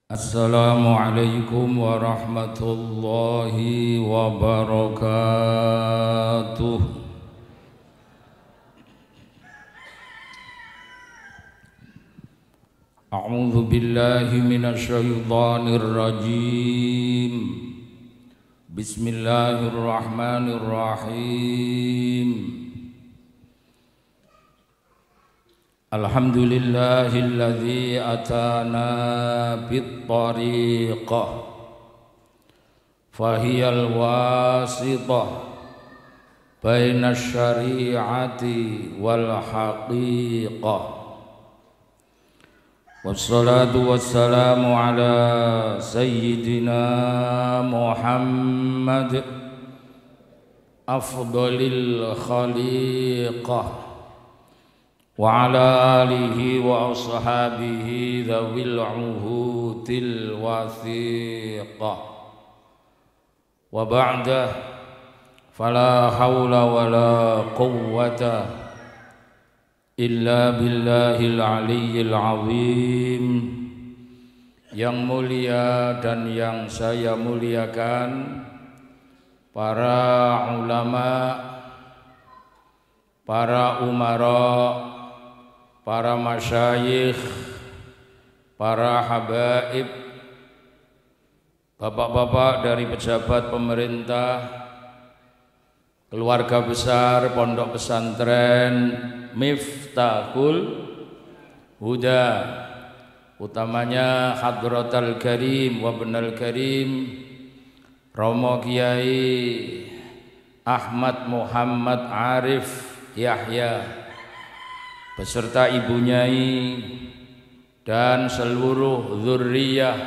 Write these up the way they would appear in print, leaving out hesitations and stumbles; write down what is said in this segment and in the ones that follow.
Assalamualaikum warahmatullahi wabarakatuh. A'udzu billahi minasy syaithanir rajim. Bismillahirrahmanirrahim. Alhamdulillahilladzi atana bit-tariqah fahiyal wasitah baina syari'ati wal haqiqah. Wassalatu wassalamu ala sayyidina Muhammad afdalil khaliqah wa ala alihi wa ashabihi dhawil uhudil wathiqah wa ba'dah fala hawla wa la quwwata illa billahil aliyyil azim. Yang mulia dan yang saya muliakan, para ulama, para umara, para masyayikh, para habaib, bapak-bapak dari pejabat pemerintah, keluarga besar Pondok Pesantren Miftahul Huda, utamanya Hadratal Karim wa Ibnul Karim Romo Kiai Ahmad Muhammad Arif Yahya beserta ibu nyai dan seluruh zurriyah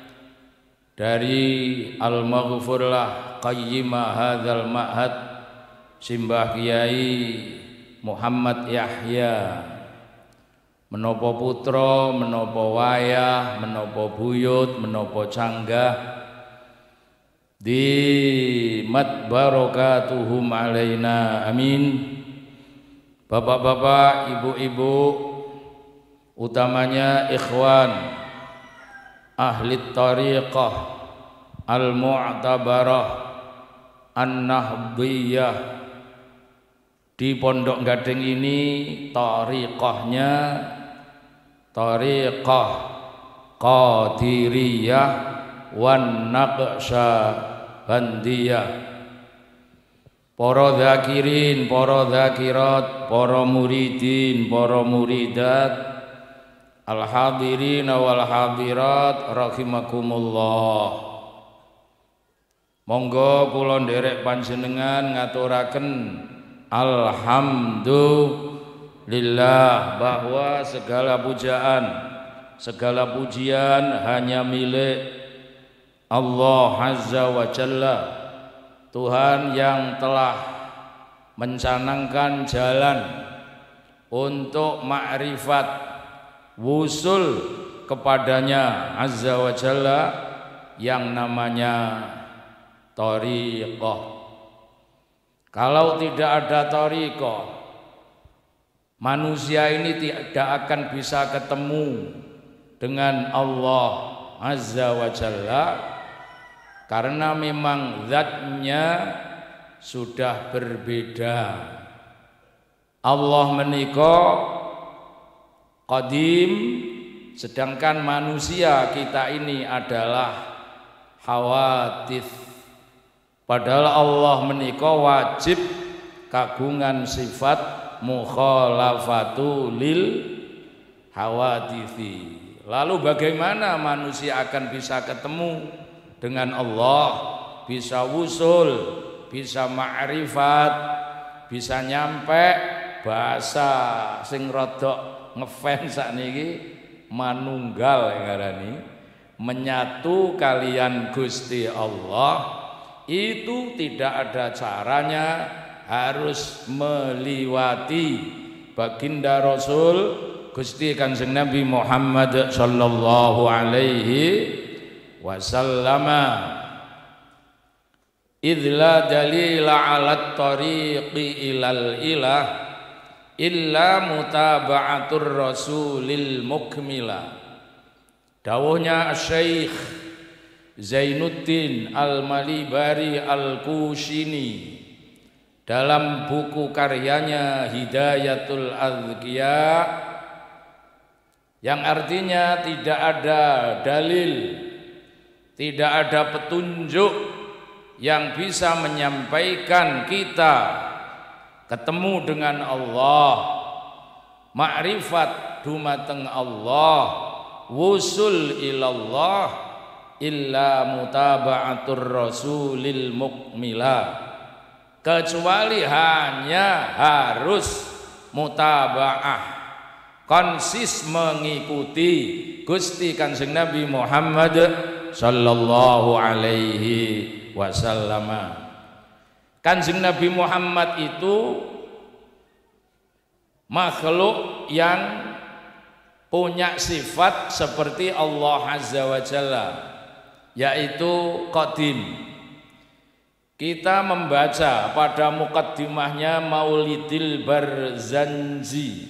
dari Al-Maghfurlah Qayyimah Hadzal Ma'had Simbah Kiai Muhammad Yahya, menopo putra, menopo wayah, menopo buyut, menopo canggah, di mat barakatuhum alaina amin. Bapak-bapak, ibu-ibu, utamanya ikhwan ahli tariqah al-mu'tabarah an-nahdiyah di Pondok Gading ini, tariqahnya tariqah Qadiriyah wan Naqsyabandiyah. Para zakirin, para zakirat, para muridin, para muridat, al-hadirin wal hadirat rahimakumullah. Monggo kula nderek panjenengan ngaturaken alhamdulillah bahwa segala pujian hanya milik Allah Azza wa Jalla, Tuhan yang telah mencanangkan jalan untuk ma'rifat wusul kepadanya Azza wa Jalla yang namanya thariqah. Kalau tidak ada thariqah, manusia ini tidak akan bisa ketemu dengan Allah Azza wa Jalla, karena memang zatnya sudah berbeda. Allah menika qadim, sedangkan manusia kita ini adalah hawadits. Padahal Allah menika wajib kagungan sifat mukhalafatu lil hawaditsi. Lalu bagaimana manusia akan bisa ketemu dengan Allah, bisa wusul, bisa ma'rifat, bisa nyampe bahasa sing rodok ngefans sakniki manunggal ngarani, menyatu kalian Gusti Allah. Itu tidak ada caranya, harus meliwati baginda Rasul Gusti Kanjeng Nabi Muhammad sallallahu alaihi wasallama. Idla dalila ala tariqi ilal ilah illa mutaba'atur rasulil mukmila. Dawuhnya Syekh Zainuddin Al-Malibari Al-Kushini dalam buku karyanya Hidayatul Azkiya, yang artinya tidak ada dalil, tidak ada petunjuk yang bisa menyampaikan kita ketemu dengan Allah, ma'rifat dumateng Allah, wusul ilallah, illa mutaba'atur rasulil mukmila, kecuali hanya harus mutaba'ah, konsis mengikuti Gusti Kanjeng Nabi Muhammad sallallahu alaihi wasallam. Kanjeng Nabi Muhammad itu makhluk yang punya sifat seperti Allah Azza wa Jalla, yaitu qadim. Kita membaca pada mukaddimahnya Maulidil Barzanji,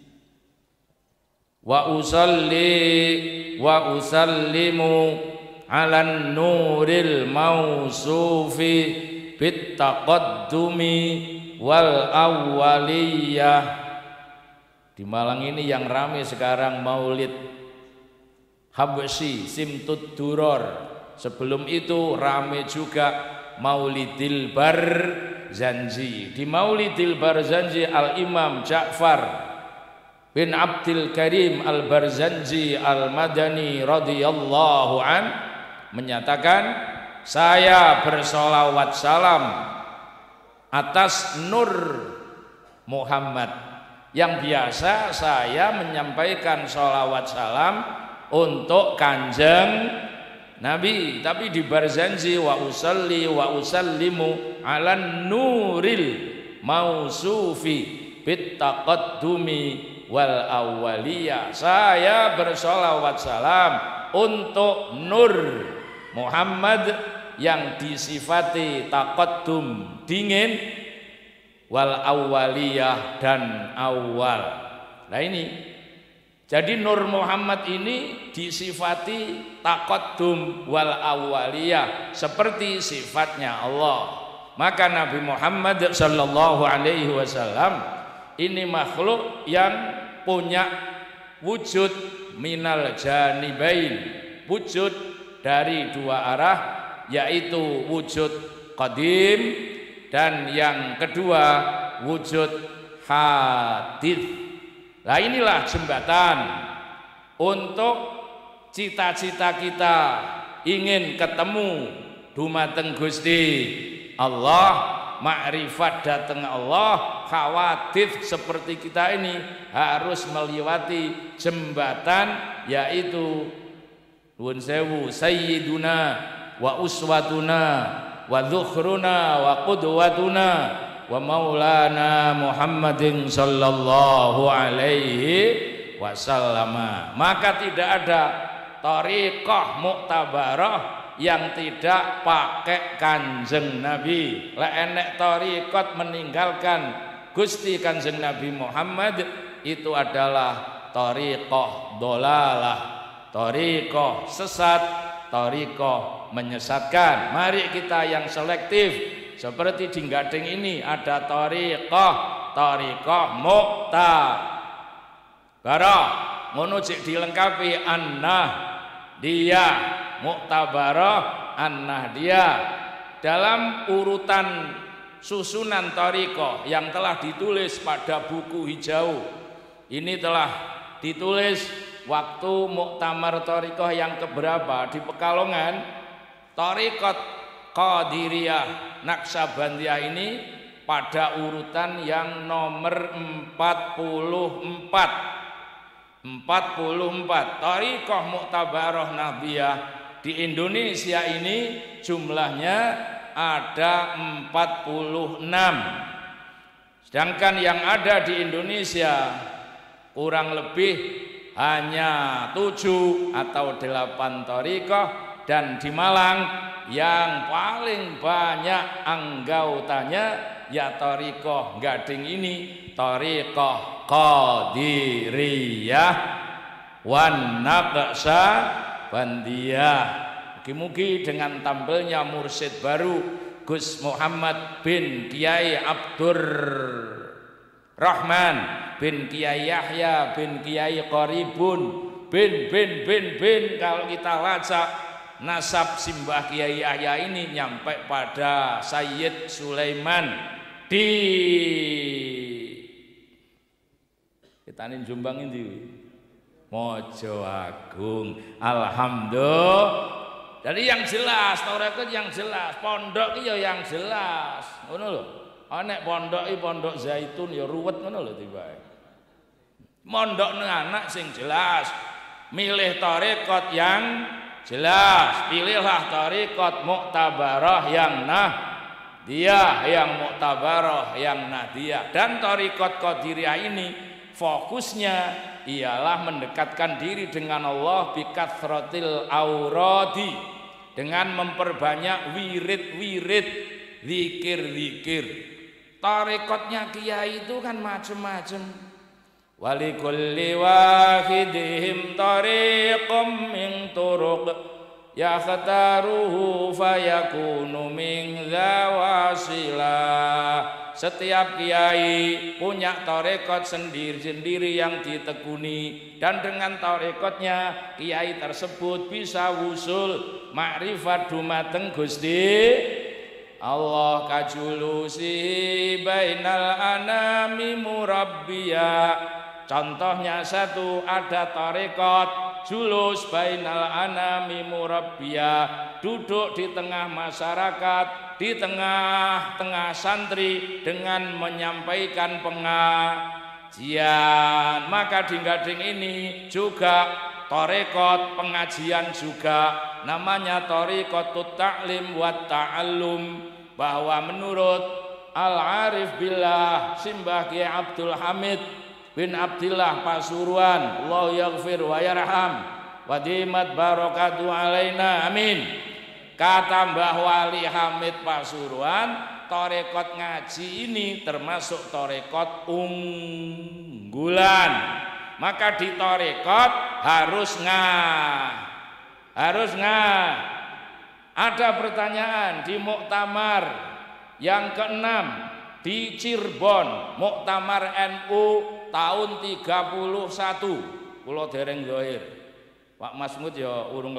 wa usalli wa usallimu alan nuril mausufi bit taqaddumi wal awwaliyah. Di Malang ini yang ramai sekarang Maulid Habsyi Simtud Duror. Sebelum itu ramai juga Maulidil Barzanji. Di Maulidil Barzanji Al-Imam Ja'far bin Abdul Karim Al-Barzanji Al-Madani radhiyallahu an menyatakan, saya bersolawat salam atas Nur Muhammad. Yang biasa saya menyampaikan sholawat salam untuk Kanjeng Nabi, tapi di Barzanji wa usalli wa usallimu ala nuril mausufi bit taqaddumi wal awwaliyah, saya bersolawat salam untuk Nur Muhammad yang disifati taqaddum, dingin, wal awwaliyah, dan awal. Nah ini, jadi Nur Muhammad ini disifati taqaddum wal awwaliyah seperti sifatnya Allah. Maka Nabi Muhammad sallallahu alaihi wasallam ini makhluk yang punya wujud minal janibain, wujud dari dua arah, yaitu wujud qadim dan yang kedua wujud hadits. Nah inilah jembatan untuk cita-cita kita ingin ketemu dumateng Gusti Allah, makrifat dateng Allah. Khawatir seperti kita ini harus melewati jembatan, yaitu nuwun sewu sayyiduna wa uswatuna wa dzukhruna wa qudwatuna wa maulana Muhammadin sallallahu alaihi wasallam. Maka tidak ada thariqah muktabarah yang tidak pakai Kanjeng Nabi. Lek enek thariqat meninggalkan Gusti Kanjeng Nabi Muhammad, itu adalah thariqah dolalah, thariqah sesat, thariqah menyesatkan. Mari kita yang selektif, seperti di Gading ini ada thariqah muktabarah, ngono cek dilengkapi annah dia muktabarah annah dia. Dalam urutan susunan thariqah yang telah ditulis pada buku hijau ini, telah ditulis waktu muktamar thariqah yang keberapa di Pekalongan. Thariqat Qadiriyah Naqsabandiyah ini pada urutan yang nomor 44. Thariqah muktabarah nabiyah di Indonesia ini jumlahnya ada 46. Sedangkan yang ada di Indonesia kurang lebih hanya 7 atau 8 thariqah. Dan di Malang yang paling banyak anggautanya ya thariqah Gading ini, thariqah Qadiriyah wan Naqsa Bandiah. Mugi-mugi dengan tampilnya mursyid baru Gus Muhammad bin Kiai Abdur Rahman bin Kiai Yahya bin Kiai Qaribun bin kalau kita baca nasab simbah Kiai Yahya ini nyampe pada Sayyid Sulaiman di kita ini Jombang ini Mojo Agung. Alhamdulillah. Jadi yang jelas, tarekat yang jelas, pondok ya yang jelas. Ngono lho. Anek pondok iki pondok Zaitun ya ruwet ngono lho tibae. Mondok anak sing jelas. Milih tarekat yang jelas. Pilihlah tarekat muktabarah yang nahdiyah, yang muktabarah yang nahdiyah. Dan tarekat Qadiriyah ini fokusnya ialah mendekatkan diri dengan Allah bikathratil auradi, dengan memperbanyak wirid-wirid, zikir-zikir. Tarekatnya kiai itu kan macam-macam. Walikulli wahidihim tariqum min turuq yakhtaruhu fayakunu min zawasila. Setiap kiai punya tarekat sendiri-sendiri yang ditekuni, dan dengan tarekatnya kiai tersebut bisa wusul makrifat dumateng Gusti Allah. Kajulusi bainal anami murabbiya. Contohnya satu, ada tarekat julus bainal anami murabbiya, duduk di tengah masyarakat, di tengah-tengah santri dengan menyampaikan pengajian. Maka di Gading ini juga tarekat pengajian juga, namanya tarekatut ta'lim wa ta'allum, bahwa menurut Al-Arif Billah Simbah Kiai Abdul Hamid bin Abdillah Pasuruan, Allah yaghfir wa yarham wa dimat barakatuh alaina amin. Kata Mbah Wali Hamid Pasuruan, tarekat ngaji ini termasuk tarekat unggulan. Maka di tarekat harus ada pertanyaan di muktamar yang ke-6 di Cirebon, muktamar NU tahun 31. Kula dereng zahir. Pak Masmud ya urung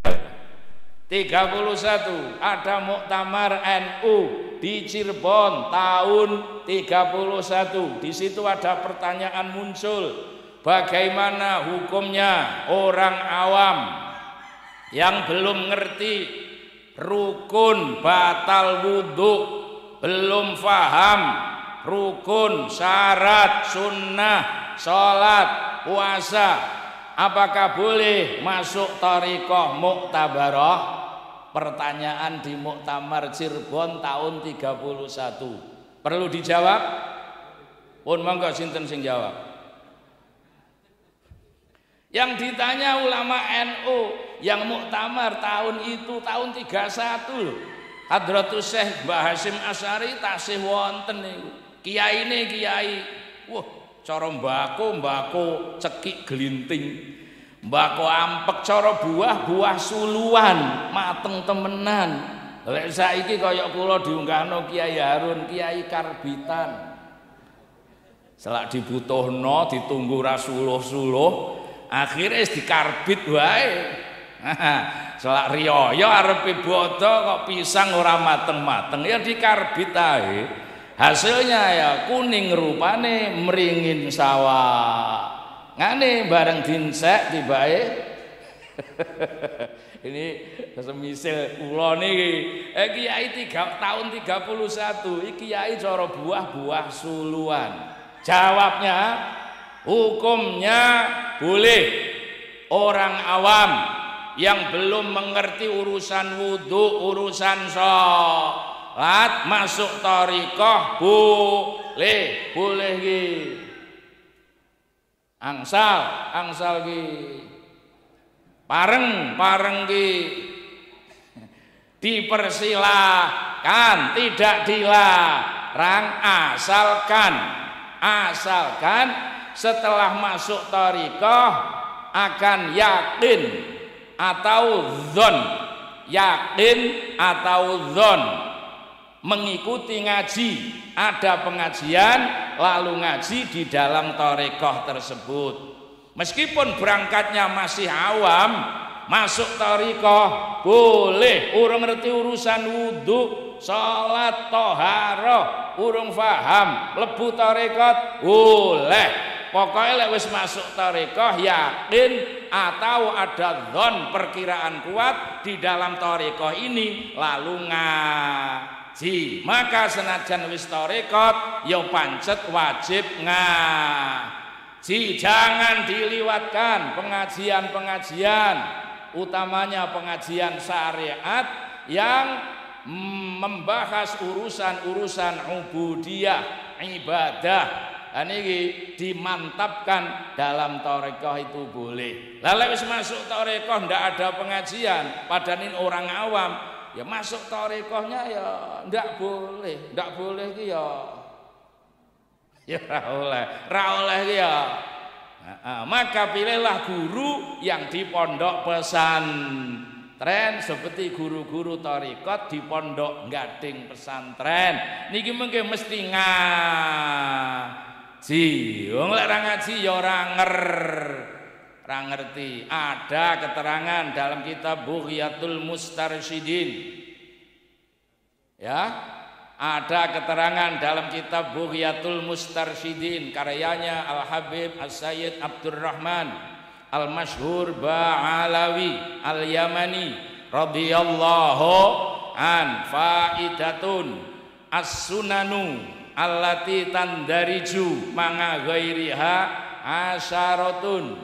31 ada muktamar NU di Cirebon tahun 31. Di situ ada pertanyaan muncul, bagaimana hukumnya orang awam yang belum ngerti rukun batal wudhu, belum faham rukun, syarat, sunnah, sholat, puasa, apakah boleh masuk thariqah muktabarah? Pertanyaan di muktamar Cirebon tahun 31. Perlu dijawab? Pun monggo sinten sing jawab? Yang ditanya ulama NU yang muktamar tahun itu tahun 31 loh. Hadratus Syekh Mbah Hasyim Asy'ari tasih wonten niku. Kiai ini kiai. Wah, cara mbako cekik gelinting. Mbako ampek, cara buah suluan, mateng temenan. Lek saiki kaya kula diunggahno Kiai Harun, Kiai karbitan. Selak dibutuhno ditunggu ra suluh-suluh, akhire wis dikarbit wae. Selak riyaya arepe bodo kok pisang ora mateng-mateng ya dikarbit ae. Hasilnya ya kuning rupane meringin sawah. Ngane bareng dinsek tibae. Ini semisil kula niki kiai tahun 31 iki kiai cara buah suluan. Jawabnya hukumnya boleh orang awam yang belum mengerti urusan wudhu, urusan sholat masuk thariqah boleh ki. Angsal ki. Pareng ki. Dipersilahkan, tidak dilarang, asalkan setelah masuk thariqah akan yakin atau dzon, yakin atau dzon, mengikuti ngaji, ada pengajian lalu ngaji di dalam thariqah tersebut. Meskipun berangkatnya masih awam, masuk thariqah boleh, urung ngerti urusan wudu, salat, toharoh, urung faham, lebu thariqat boleh. Pokoknya lek wis masuk thariqah yakin atau ada dzon, perkiraan kuat di dalam thariqah ini lalu ngaji, maka senajan wis thariqat ya pancet wajib ngaji. Jangan diliwatkan pengajian-pengajian, utamanya pengajian syariat yang membahas urusan-urusan ubudiyah, ibadah. Ini dimantapkan dalam thariqah itu boleh. Lalu wis masuk thariqah ndak ada pengajian, padahal ini orang awam, ya masuk thariqahnya ya ndak boleh ki ya ra oleh ki ya. Maka pilihlah guru yang di pondok pesantren, seperti guru-guru thariqat di pondok gading pesantren niki mengke mesti ngaji. Wong lek ra ngaji ya ora ngerti. Ada keterangan dalam kitab Bughyatul Mustarsyidin. Ya, ada keterangan dalam kitab Bughyatul Mustarsyidin karyanya Al-Habib As-Sayyid Abdurrahman Al-Masyhur Ba'alawi Al-Yamani radhiyallahu an, faidatun as-sunanu allati tandariju manga ghairiha asyaratun.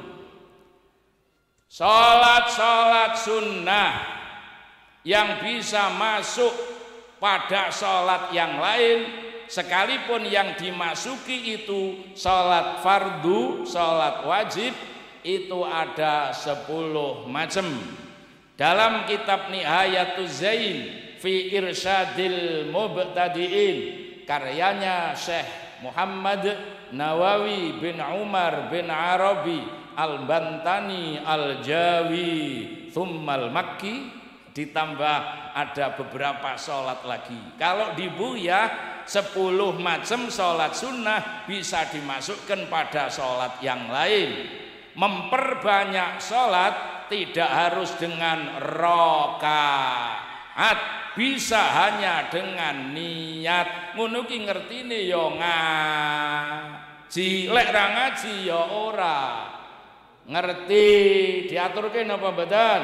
Salat sunnah yang bisa masuk pada salat yang lain, sekalipun yang dimasuki itu salat fardu, salat wajib, itu ada 10 macam. Dalam kitab Nihayatuz Zain fi Irsyadil Mubtadi'in karyanya Syekh Muhammad Nawawi bin Umar bin Arabi Al-Bantani Al-Jawi Thummal Makki, ditambah ada beberapa sholat lagi. Kalau di Bughiyah 10 macam sholat sunnah bisa dimasukkan pada sholat yang lain. Memperbanyak sholat tidak harus dengan rakaat, bisa hanya dengan niat. Ngono ki ngertine ya ngaji, lek ra ngaji ya ora ngerti. Diaturke napa mboten?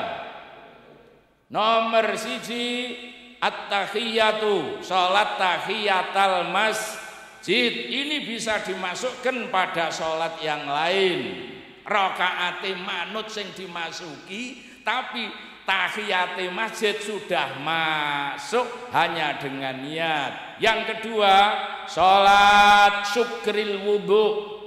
Nomor 1 at-tahiyatu, salat tahiyatul masjid. Ini bisa dimasukkan pada salat yang lain. Rakaate manut sing dimasuki, tapi tahiyate masjid sudah masuk hanya dengan niat. Yang kedua, salat syukril wudu.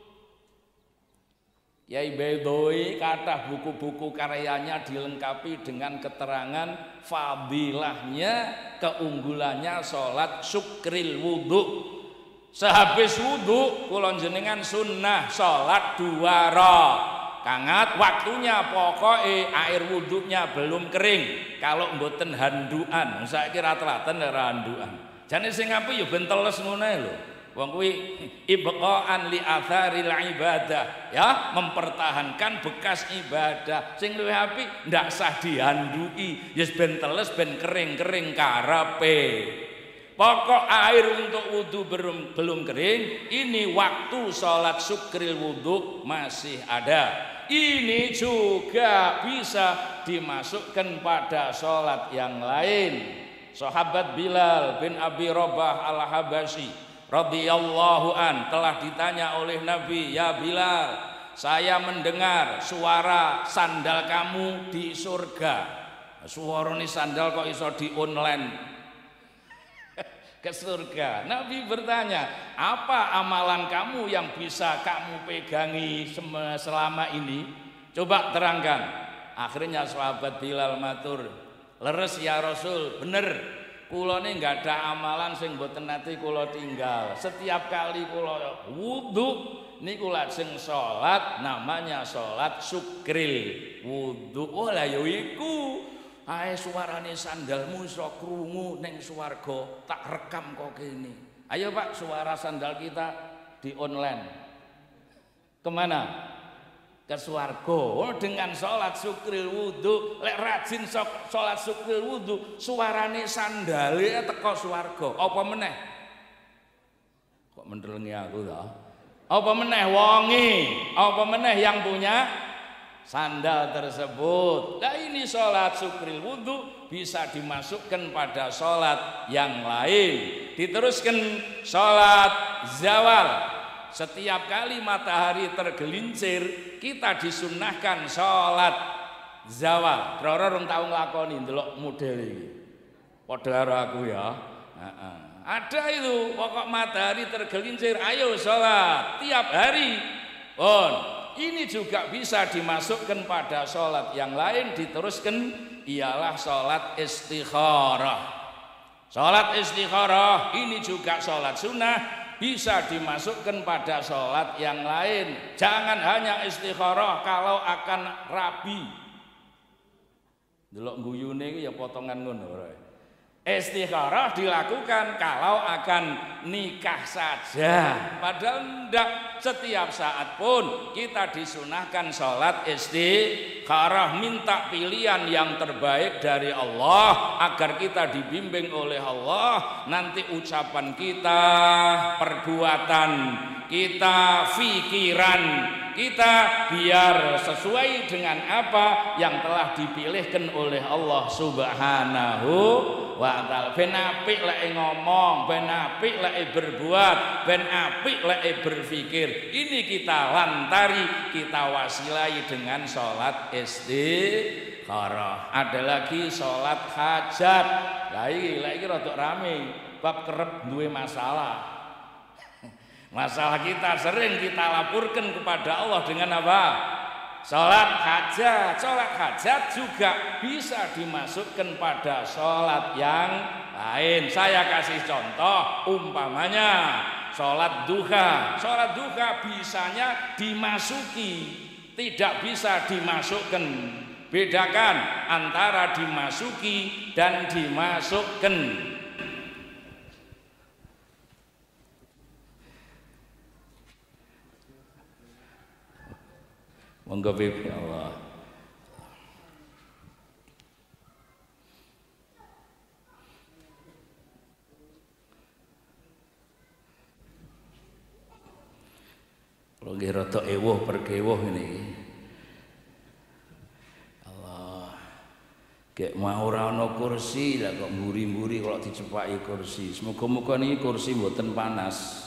Yai Baidoi kathah buku-buku karyanya dilengkapi dengan keterangan fadilahnya, keunggulannya salat syukril wudu. Sehabis wudu kula jenengan sunnah salat 2 rakaat. Waktunya pokoknya air wudunya belum kering. Kalau mboten handukan, saiki rata-rata ora handukan. Jane sing apik ya ben teles ngono lho. Wong kuwi ibqaan li atharil ibadah, ya, mempertahankan bekas ibadah. Sing luwih apik ndak sah dihanduki, yes ben teles ben kering-kering karepe. Pokok air untuk wudu belum kering, ini waktu salat syukril wudu masih ada. Ini juga bisa dimasukkan pada salat yang lain. Sahabat Bilal bin Abi Rabah Al-Habasyi radhiyallahu an telah ditanya oleh Nabi, "Ya Bilal, saya mendengar suara sandal kamu di surga." Suara ini sandal kok iso di online ke surga. Nabi bertanya, "Apa amalan kamu yang bisa kamu pegangi selama ini? Coba terangkan." Akhirnya sahabat Bilal matur, "Leres ya Rasul, bener. kula ini nggak ada amalan sing mboten nate kula tinggal. Setiap kali kula wudu niku lajeng salat, namanya salat syukril wudu. Oh lah ya iku ae suarane sandalmu iso krungu ning swarga, tak rekam kok kene. Ayo Pak, suara sandal kita di online. Kemana? Ke swarga. Oh, dengan sholat syukril wudu, lek rajin sholat syukril wudu, suarane sandale teko swarga. Apa meneh? Kok mendelengi aku ta? Apa meneh wonge? Apa meneh yang punya sandal tersebut? Nah ini sholat syukril wudu bisa dimasukkan pada sholat yang lain. Diteruskan sholat zawal. Setiap kali matahari tergelincir, kita disunnahkan sholat zawal. Roro rong tau nglakoni ndelok model iki. Padha karo aku ya. Ada itu, pokok matahari tergelincir, ayo sholat tiap hari. Ini juga bisa dimasukkan pada sholat yang lain. Diteruskan ialah sholat istikharah. Sholat istikharah ini juga sholat sunnah, bisa dimasukkan pada sholat yang lain. Jangan hanya istikharah kalau akan rabi. Delok guyune ya potongan ngono. Istikharah dilakukan kalau akan nikah saja. Padahal ndak, setiap saat pun kita disunahkan sholat istikharah, minta pilihan yang terbaik dari Allah agar kita dibimbing oleh Allah. Nanti ucapan kita, perbuatan kita, pikiran kita biar sesuai dengan apa yang telah dipilihkan oleh Allah Subhanahu wa ta'ala. Ben apik lek ngomong, ben apik lek berbuat, ben apik lek berpikir. Ini kita lantari, kita wasilai dengan sholat istikharah. Ada lagi sholat hajat. Lah iki rada rame, bab kerep duwe masalah. Masalah kita sering kita laporkan kepada Allah dengan apa? Sholat hajat. Sholat hajat juga bisa dimasukkan pada sholat yang lain. Saya kasih contoh, umpamanya sholat duha. Sholat duha bisanya dimasuki, tidak bisa dimasukkan. Bedakan antara dimasuki dan dimasukkan. Monggo pipi Allah. Kalau nggih rada ewuh perkewuh ini. Allah. Gek mau ora ana kursi lah kok mburi-mburi kalau dicepaki kursi. Semoga-moga niki kursi mboten panas.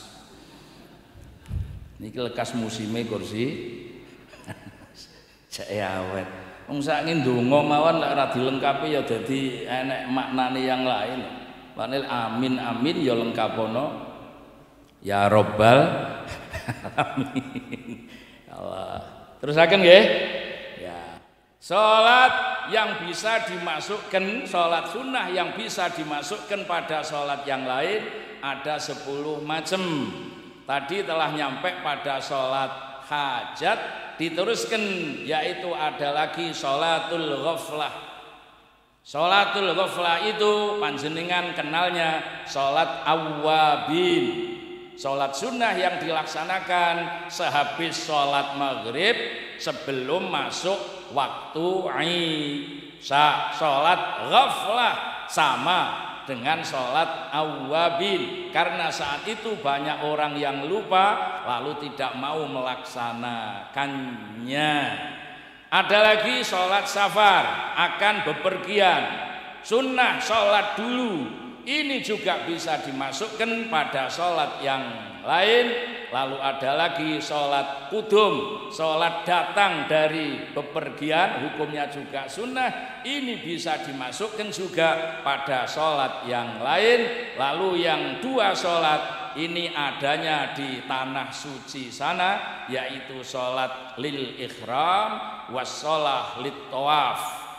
Niki lekas musime kursi. Jek awet. Wong sakniki ndonga mawon lek ora dilengkapi ya dadi enek maknane yang lain. Panil amin amin ya lengkapono. Ya Rabbal alamin. Allah. Terusaken nggih? Ya. Salat yang bisa dimasukkan, salat sunnah yang bisa dimasukkan pada salat yang lain ada 10 macam. Tadi telah nyampe pada salat hajat. Diteruskan yaitu ada lagi sholatul ghaflah. Sholatul ghaflah itu panjenengan kenalnya sholat awwabin. Sholat sunnah yang dilaksanakan sehabis sholat maghrib sebelum masuk waktu isya. Sholat ghaflah sama dengan sholat awwabin, karena saat itu banyak orang yang lupa lalu tidak mau melaksanakannya. Ada lagi sholat safar, akan bepergian, sunnah sholat dulu, ini juga bisa dimasukkan pada sholat yang lain. Lalu ada lagi sholat kudum, sholat datang dari bepergian, hukumnya juga sunnah, ini bisa dimasukkan juga pada sholat yang lain. Lalu yang 2 sholat ini adanya di tanah suci sana, yaitu sholat lil ikhram was sholat lit tawaf.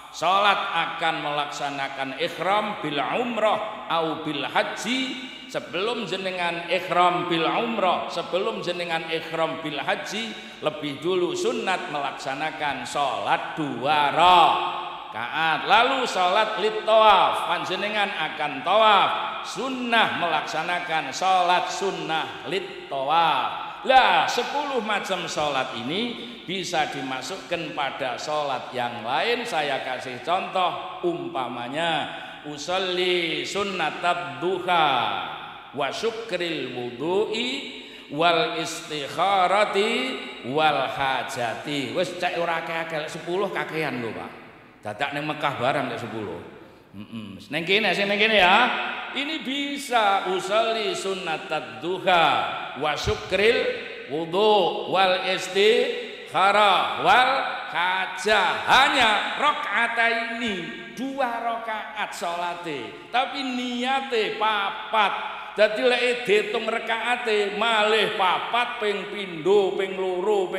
Salat akan melaksanakan ihram bil umrah au bil haji. Sebelum jenengan ihram bil umrah, sebelum jenengan ihram bil haji, lebih dulu sunat melaksanakan salat 2 rakaat. Lalu salat lit tawaf, panjenengan akan tawaf, sunnah melaksanakan salat sunnah lit tawaf. Lah 10 macam salat ini bisa dimasukkan pada salat yang lain. Saya kasih contoh, umpamanya usolli sunnatat duha wa syukril wudu'i wal istikharati wal hajati. Wis cek ora akeh-akeh 10 kakean lho Pak. Dadak ning Mekah barang lek 10. Neng kene sing neng kene ya. Ini bisa usolli sunnatat duha wa syukril wudu wal istikharah wal hajah. Hanya rakaat ini 2 rakaat salate, tapi niate 4. Dadi lek diitung rakaate malih 4 ping pindho ping loro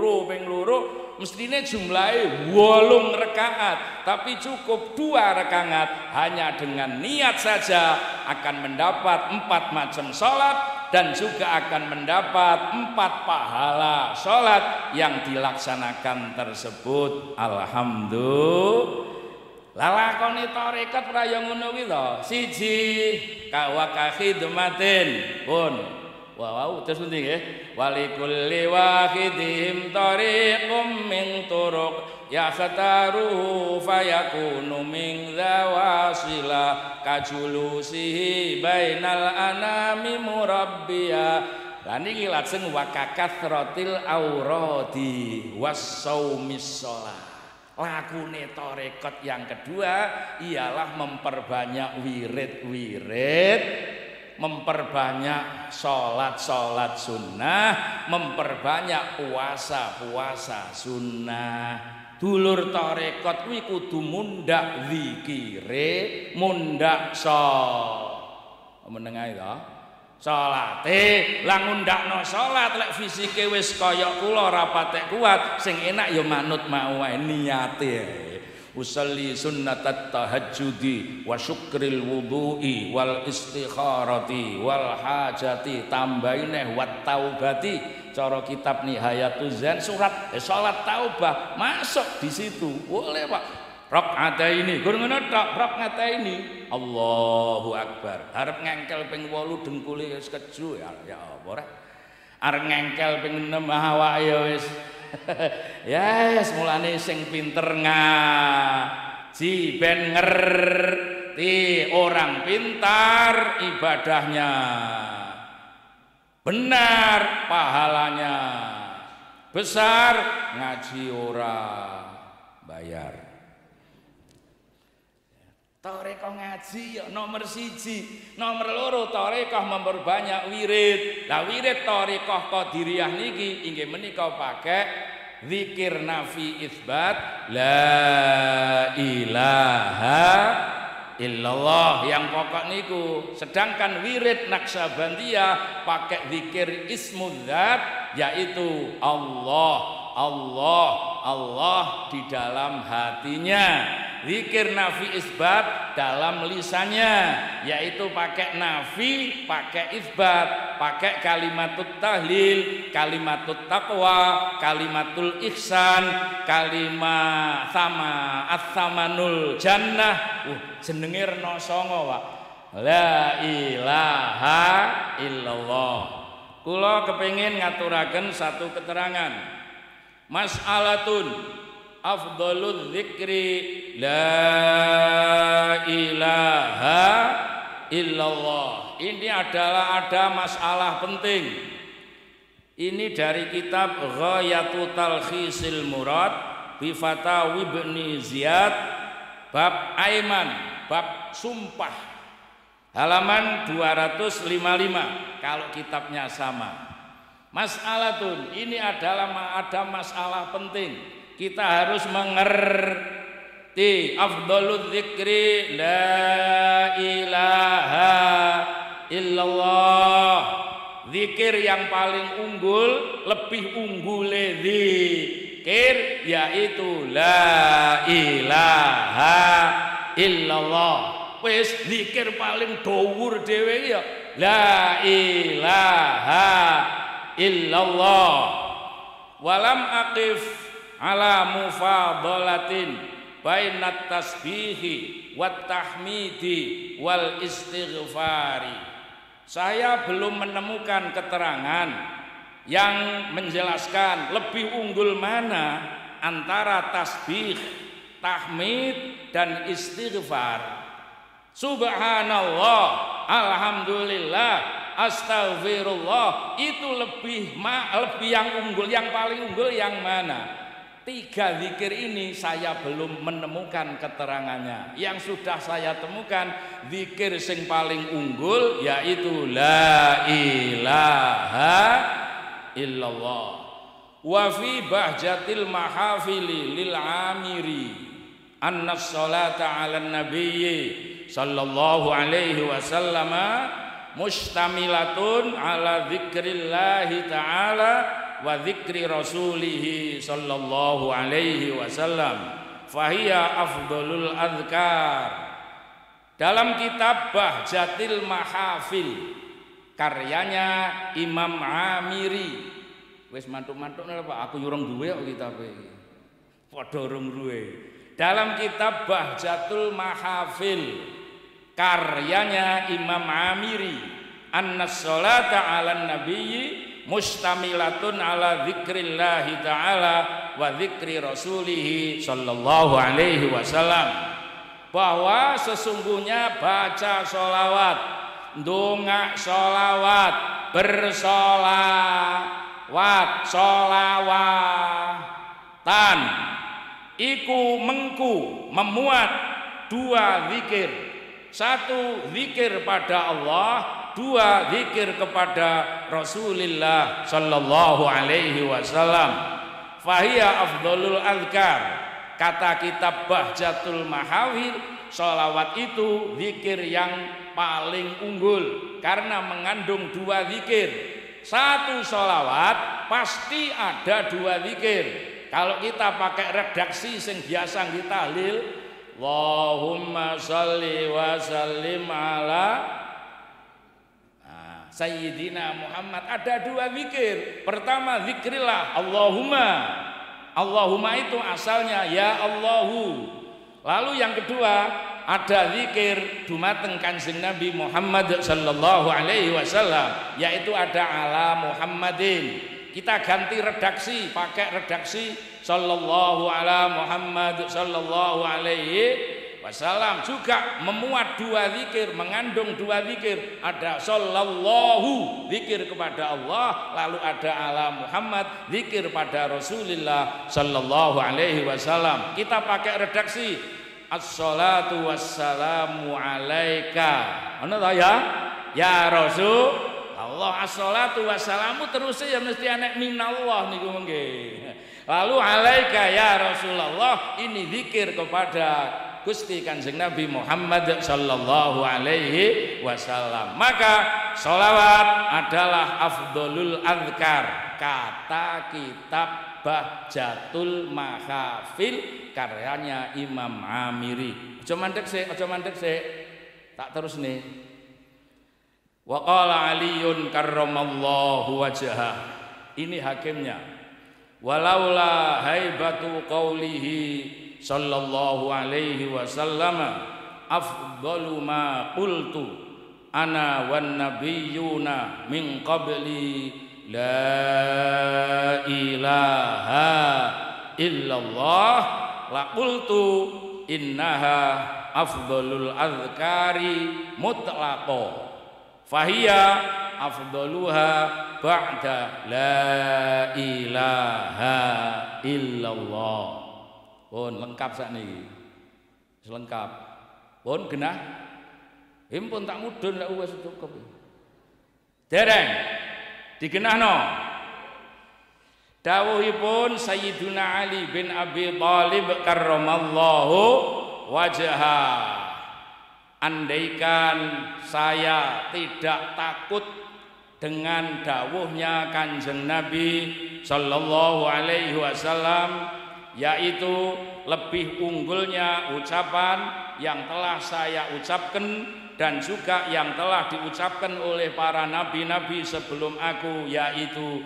mestine jumlahe 8 rakaat, tapi cukup 2 rakaat. Hanya dengan niat saja akan mendapat 4 macam salat dan juga akan mendapat 4 pahala salat yang dilaksanakan tersebut. Alhamdulillah. Lalakoni tarekat praya ngono kuwi to. Siji kawaka khidmatin pun. Wow, terus penting nggih. Walikulli wahidihim tariqum min turuq yakhtaruhu fayakunu min zawasila kajulusihi bainal anami murabbiya. Lan iki lajeng wakakathratil auradi was-saumis shalah. Lakune tarekat yang kedua ialah memperbanyak wirid-wirid, memperbanyak salat-salat sunnah, memperbanyak puasa-puasa sunnah. Dulur tarekat kuwi kudu mundhak zikire, mundhak meneng ae to. Salate lah ngundakno salat lek fisike wis kaya kula ora patek kuat, sing enak ya manut mau wae niate. Usolli sunnatat tahajjudi wa syukril wudu'i wal istikharati wal hajati, tambahin wat taubati. Cara kitab Nihayatuz Zan surat salat taubah masuk di situ. Boleh Pak. Rakaataini gur ngono tok, rakaataini Allahu Akbar. Arep ngengkel ping 8 dengkule wis keju ya apa ora. Arep ngengkel ping 6 awake ya wis. Yes, mulane sing pinter ngaji ben ngerti, orang pintar ibadahnya benar, pahalanya besar, ngaji ora bayar. Tarekah ngaji ya nomor 1, nomor 2 tarekah memperbanyak wirid. Lah wirid tarekah qadiriyah niki inggih menika pakai zikir nafi isbat la ilaha illallah yang pokok niku. Sedangkan wirid Naksabandiyah pakai zikir ismudzat yaitu Allah, Allah, Allah di dalam hatinya. Zikir nafi isbat dalam lisannya yaitu pakai nafi, pakai isbat, pakai kalimatut tahlil, kalimatut taqwa, kalimatul ihsan, kalimat sama as-samanul jannah. Jenenge rena 9 Pak. La ilaha illallah. Kula kepengin ngaturaken satu keterangan. Mas'alatun afdhalul dzikri la ilaha illallah. Ini adalah ada masalah penting. Ini dari kitab Ghayatu Talkhisil Murad bi Fatawi Ibni Ziyad bab aiman, bab sumpah, halaman 255 kalau kitabnya sama. Mas'alatun, ini adalah ada masalah penting. Kita harus mengerti afdhalul dzikri la ilaha illallah. Zikir yang paling unggul, lebih unggule zikir zikir yaitu la ilaha illallah. Wis zikir paling dhuwur dhewe ya la ilaha illallah. Walam aqif ala mufadalatin bainat tasbihi wat tahmidi wal istighfari. Saya belum menemukan keterangan yang menjelaskan lebih unggul mana antara tasbih, tahmid dan istighfar. Subhanallah, alhamdulillah, astagfirullah, itu lebih yang unggul, yang paling unggul yang mana? 3 zikir ini saya belum menemukan keterangannya. Yang sudah saya temukan zikir sing paling unggul yaitu la ilaha illallah. Wa fi bahjatil mahafili lil amiri anna sholata ala nabiyyi sallallahu alaihi wasallam mustamilatun ala dzikrillahi ta'ala wa dzikri rasulih sallallahu alaihi wasallam fahiya afdalul adzkar. Dalam kitab Bahjatil Mahafil karyanya Imam Amiri, wis mantuk-mantuk apa aku urung duwe kok kitabe iki padha urung duwe. Dalam kitab Bahjatul Mahafil karyanya Imam Amiri, annas sholata 'alan nabiyyi mustamilatun ala dzikrillahi ta'ala wa dzikri rasulih sallallahu alaihi wasallam, bahwa sesungguhnya baca sholawat, ndongak sholawat, bersolawat, sholawatan iku mengku memuat 2 zikir. 1 zikir pada Allah, 2 zikir kepada Rasulullah sallallahu alaihi wasallam. Fahiya afdalul azkar. Kata kitab Bahjatul Mahawil, sholawat itu zikir yang paling unggul karena mengandung 2 zikir. 1 sholawat pasti ada 2 zikir. Kalau kita pakai redaksi sing biasa kita tahlil, Allahumma sholli wa sallim ala Sayyidina Muhammad, ada 2 zikir. Pertama zikrillah Allahumma. Allahumma itu asalnya ya Allahu. Lalu yang kedua ada zikir dumateng Kanjeng Nabi Muhammad sallallahu alaihi wasallam, yaitu ada ala Muhammadin. Kita ganti redaksi, pakai redaksi sallallahu ala Muhammad sallallahu alaihi wasallam, juga memuat 2 zikir, mengandung 2 zikir. Ada sallallahu, zikir kepada Allah, lalu ada ala Muhammad, zikir pada Rasulullah sallallahu alaihi wasallam. Kita pakai redaksi as-salatu wassalamu alaika. Ana ta ya Rasul Allah, as-salatu wassalamu terus ya mesti anek minallah niku mengke. Lalu alaika ya Rasulullah, ini zikir kepada Gusti Kanjeng Nabi Muhammad sallallahu alaihi wasallam. Maka sholawat adalah afdolul azkar. Kata kitab Bahjatul Mahafil karyanya Imam Amiri. Aja mandek sik, tak terus nih. Wa qala Aliyun karramallahu wajhah. Ini hakimnya. Walaula haibatu qaulihi sallallahu alaihi wasallam afdalu ma qultu ana wan nabiyyuna min qabli la ilaha illallah la qultu innaha afdalul azkari mutlaqo fahiya afdaluha ba'da la ilaha illallah. Pun lengkap sakniki. Lengkap. Pun genah. Himpun tak mudhun lek wis cukup. Dereng digenahno. Dawuhipun Sayyiduna Ali bin Abi Thalib karramallahu wajhah. Andaikan saya tidak takut dengan dawuhnya Kanjeng Nabi sallallahu alaihi wasallam, yaitu lebih unggulnya ucapan yang telah saya ucapkan dan juga yang telah diucapkan oleh para nabi-nabi sebelum aku, yaitu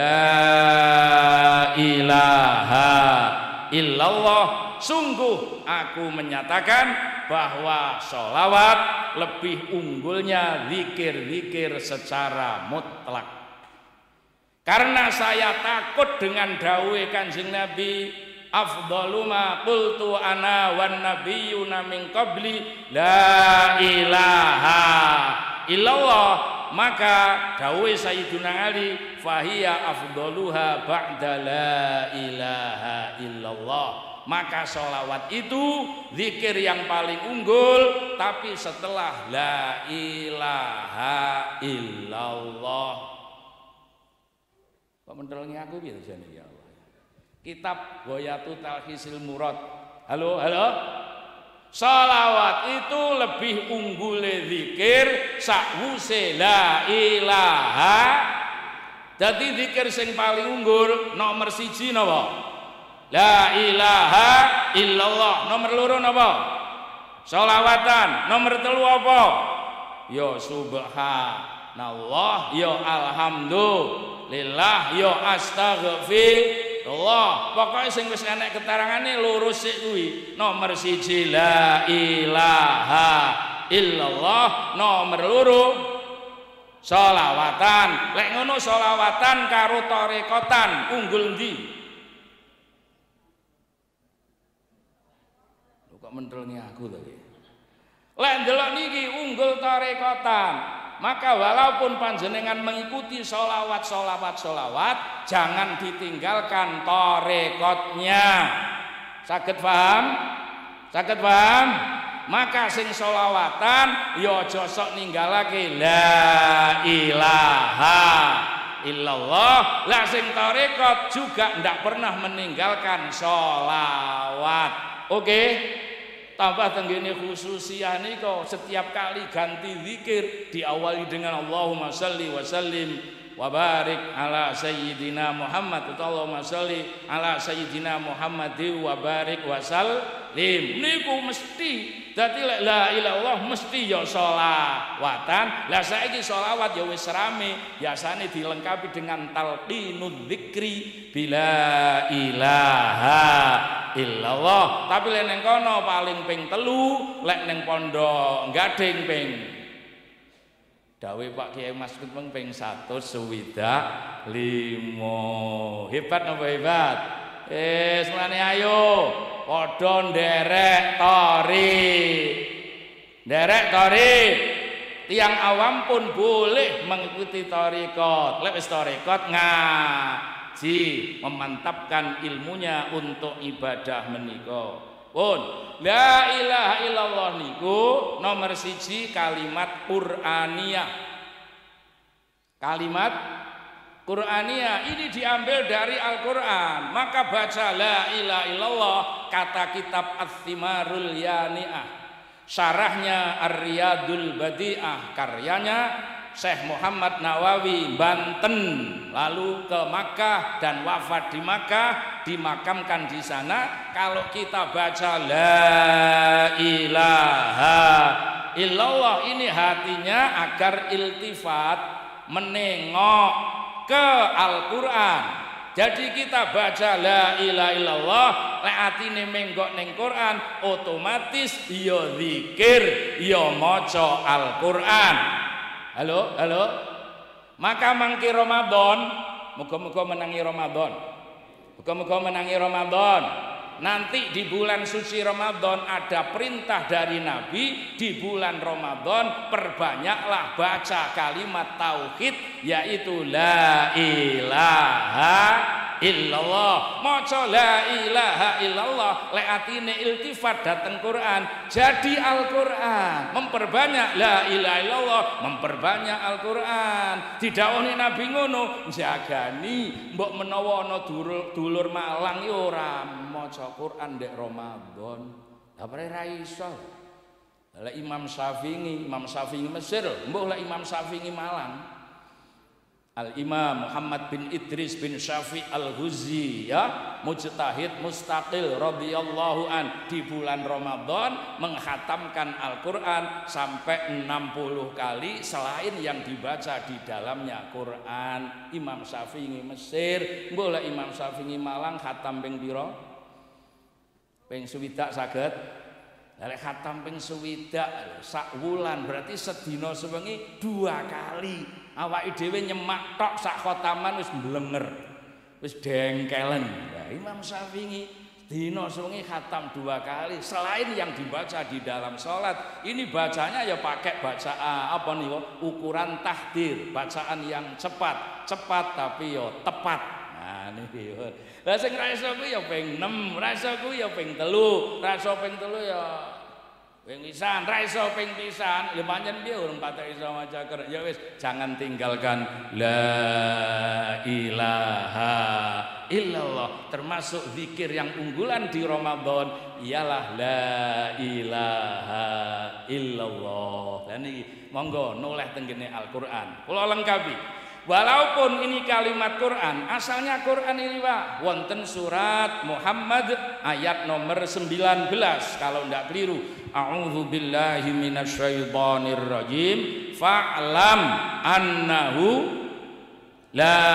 la ilaha illallah. Sungguh aku menyatakan bahwa sholawat lebih unggulnya zikir-zikir secara mutlak. Karena saya takut dengan dawuh Kanjeng Nabi, afdalu ma qultu ana wan nabiyyuna min qabli la ilaha illallah. Maka dawuh Sayyidina Ali, fahiya afdaluha ba'da la ilaha illallah. Maka sholawat itu zikir yang paling unggul, tapi setelah la ilaha illallah. Kok mendelongi aku piye jane ya Allah. Kitab Ghoyatu Talkhisil Murad. Halo. Sholawat itu lebih unggul zikir sakwuse la ilaha. Jadi zikir sing paling unggul nomor 1 napa? La ilaha illallah. Nomor 2 napa? Sholawatan. Nomor 3 apa? Ya subhanallah, ya alhamdulillah, ya astaghfirullah. Pokoknya sing wis enek keterangane lurus sik kuwi. Nomor 1 la ilaha illallah, nomor 2 sholawatan. Lek ngono sholawatan karo tarekotan unggul ndi? Mendelongi aku tadi. Lek ndelok niki unggul tarekotan. Maka walaupun panjenengan mengikuti sholawat, jangan ditinggalkan tarekotnya. Saged paham? Maka sing sholawatan ya aja sok ninggalake la ilaha illallah. Lah sing tarekot juga ndak pernah meninggalkan sholawat. Oke? Tambah tenggene khususiyah nika setiap kali ganti zikir diawali dengan Allahumma shalli wa sallim wa barik ala sayyidina Muhammad, Allahumma shalli ala sayyidina Muhammad wa barik wa sallim. Niku mesti dadi la ilaha illallah mesti ya sholawatan. Lah saiki sholawat ya wis rame, biasane dilengkapi dengan talqinud dzikri bila ilaha illallah. Tapi lek ning kono paling ping 3, lek ning pondok Gading ping dawuh Pak Kiai Mas Kutbeng ping 125. Hebat napa hebat? Mulane ayo padha nderek tori. Tiang awam pun boleh mengikuti thariqat. Lek wis thariqat ngaji, memantapkan ilmunya untuk ibadah menika. Pun la ilaha illallah niku nomor 1 kalimat Qur'aniyah. Kalimat Qur'aniyah ini diambil dari Al-Qur'an. Maka baca la ilaha illallah, kata kitab Ats-Tsimarul Yani'ah, syarahnya Ar-Riyadul Badi'ah, karyanya Syekh Muhammad Nawawi Banten, lalu ke Makkah dan wafat di Makkah, dimakamkan di sana. Kalau kita baca la ilaha illallah ini hatinya agar iltifat menengok ke Al-Qur'an. Jadi kita baca la ilaha illallah, lek atine menggok ning Quran, otomatis ya zikir, ya maca Al-Qur'an. Halo. Maka mangke Ramadan, muga-muga menangi Ramadan. Muga-muga menangi Ramadan. Nanti di bulan suci Ramadan ada perintah dari Nabi, di bulan Ramadan perbanyaklah baca kalimat tauhid, yaitu la ilaha illallah. Maca la ilaha illallah, lek atine iltifat dateng Quran, jadi Al-Qur'an. Memperbanyak la ilaha illallah, memperbanyak Al-Qur'an. Didhawuhi Nabi ngono, jagani mbok menawa ana dulur Malang ya ora maca Quran ndek Ramadan. Lah ora iso. Lah Imam Syafi'i Mesir, mbok lah Imam Syafi'i Malang. Al-Imam Muhammad bin Idris bin Syafi' Al-Ghuzi, ya, mujtahid mustaqil radhiyallahu an, di bulan Ramadan menghatamkan Al-Qur'an sampai 60 kali selain yang dibaca di dalamnya Quran. Imam Syafi'i Mesir, boleh Imam Syafi'i Malang khatam ping pira? Ping 60 saged. Lek khatam ping 60 sak wulan berarti sedina sewengi 2 kali. Awake dhewe nyemak tok sak khotaman wis mblenger, wis dengkelen. Nah, Imam Syafi'i dina sewengi khatam 2 kali selain yang dibaca di dalam sholat. Ini bacanya ya pakai bacaan apa nih, ukuran tahdir, bacaan yang cepat tapi yo tepat. Nah niki yo. Lah sing ra iso kuwi ya ping 6, ra iso kuwi ya ping 3, ra iso ping 3 ya ping pisan, ra iso ping pisan. Lha pancen piye urung patek iso maca Quran. Ya wis, jangan tinggalkan la ilaha illallah. Termasuk zikir yang unggulan di Ramadan ialah la ilaha illallah. Lah niki monggo noleh teng kene Al-Qur'an. Kula lengkapi. Walaupun ini kalimat Quran, asalnya Quran ini Pak, wonten surat Muhammad ayat nomor 19 kalau ndak keliru. A'udzu billahi minasyaitonir rajim. Fa'lam annahu la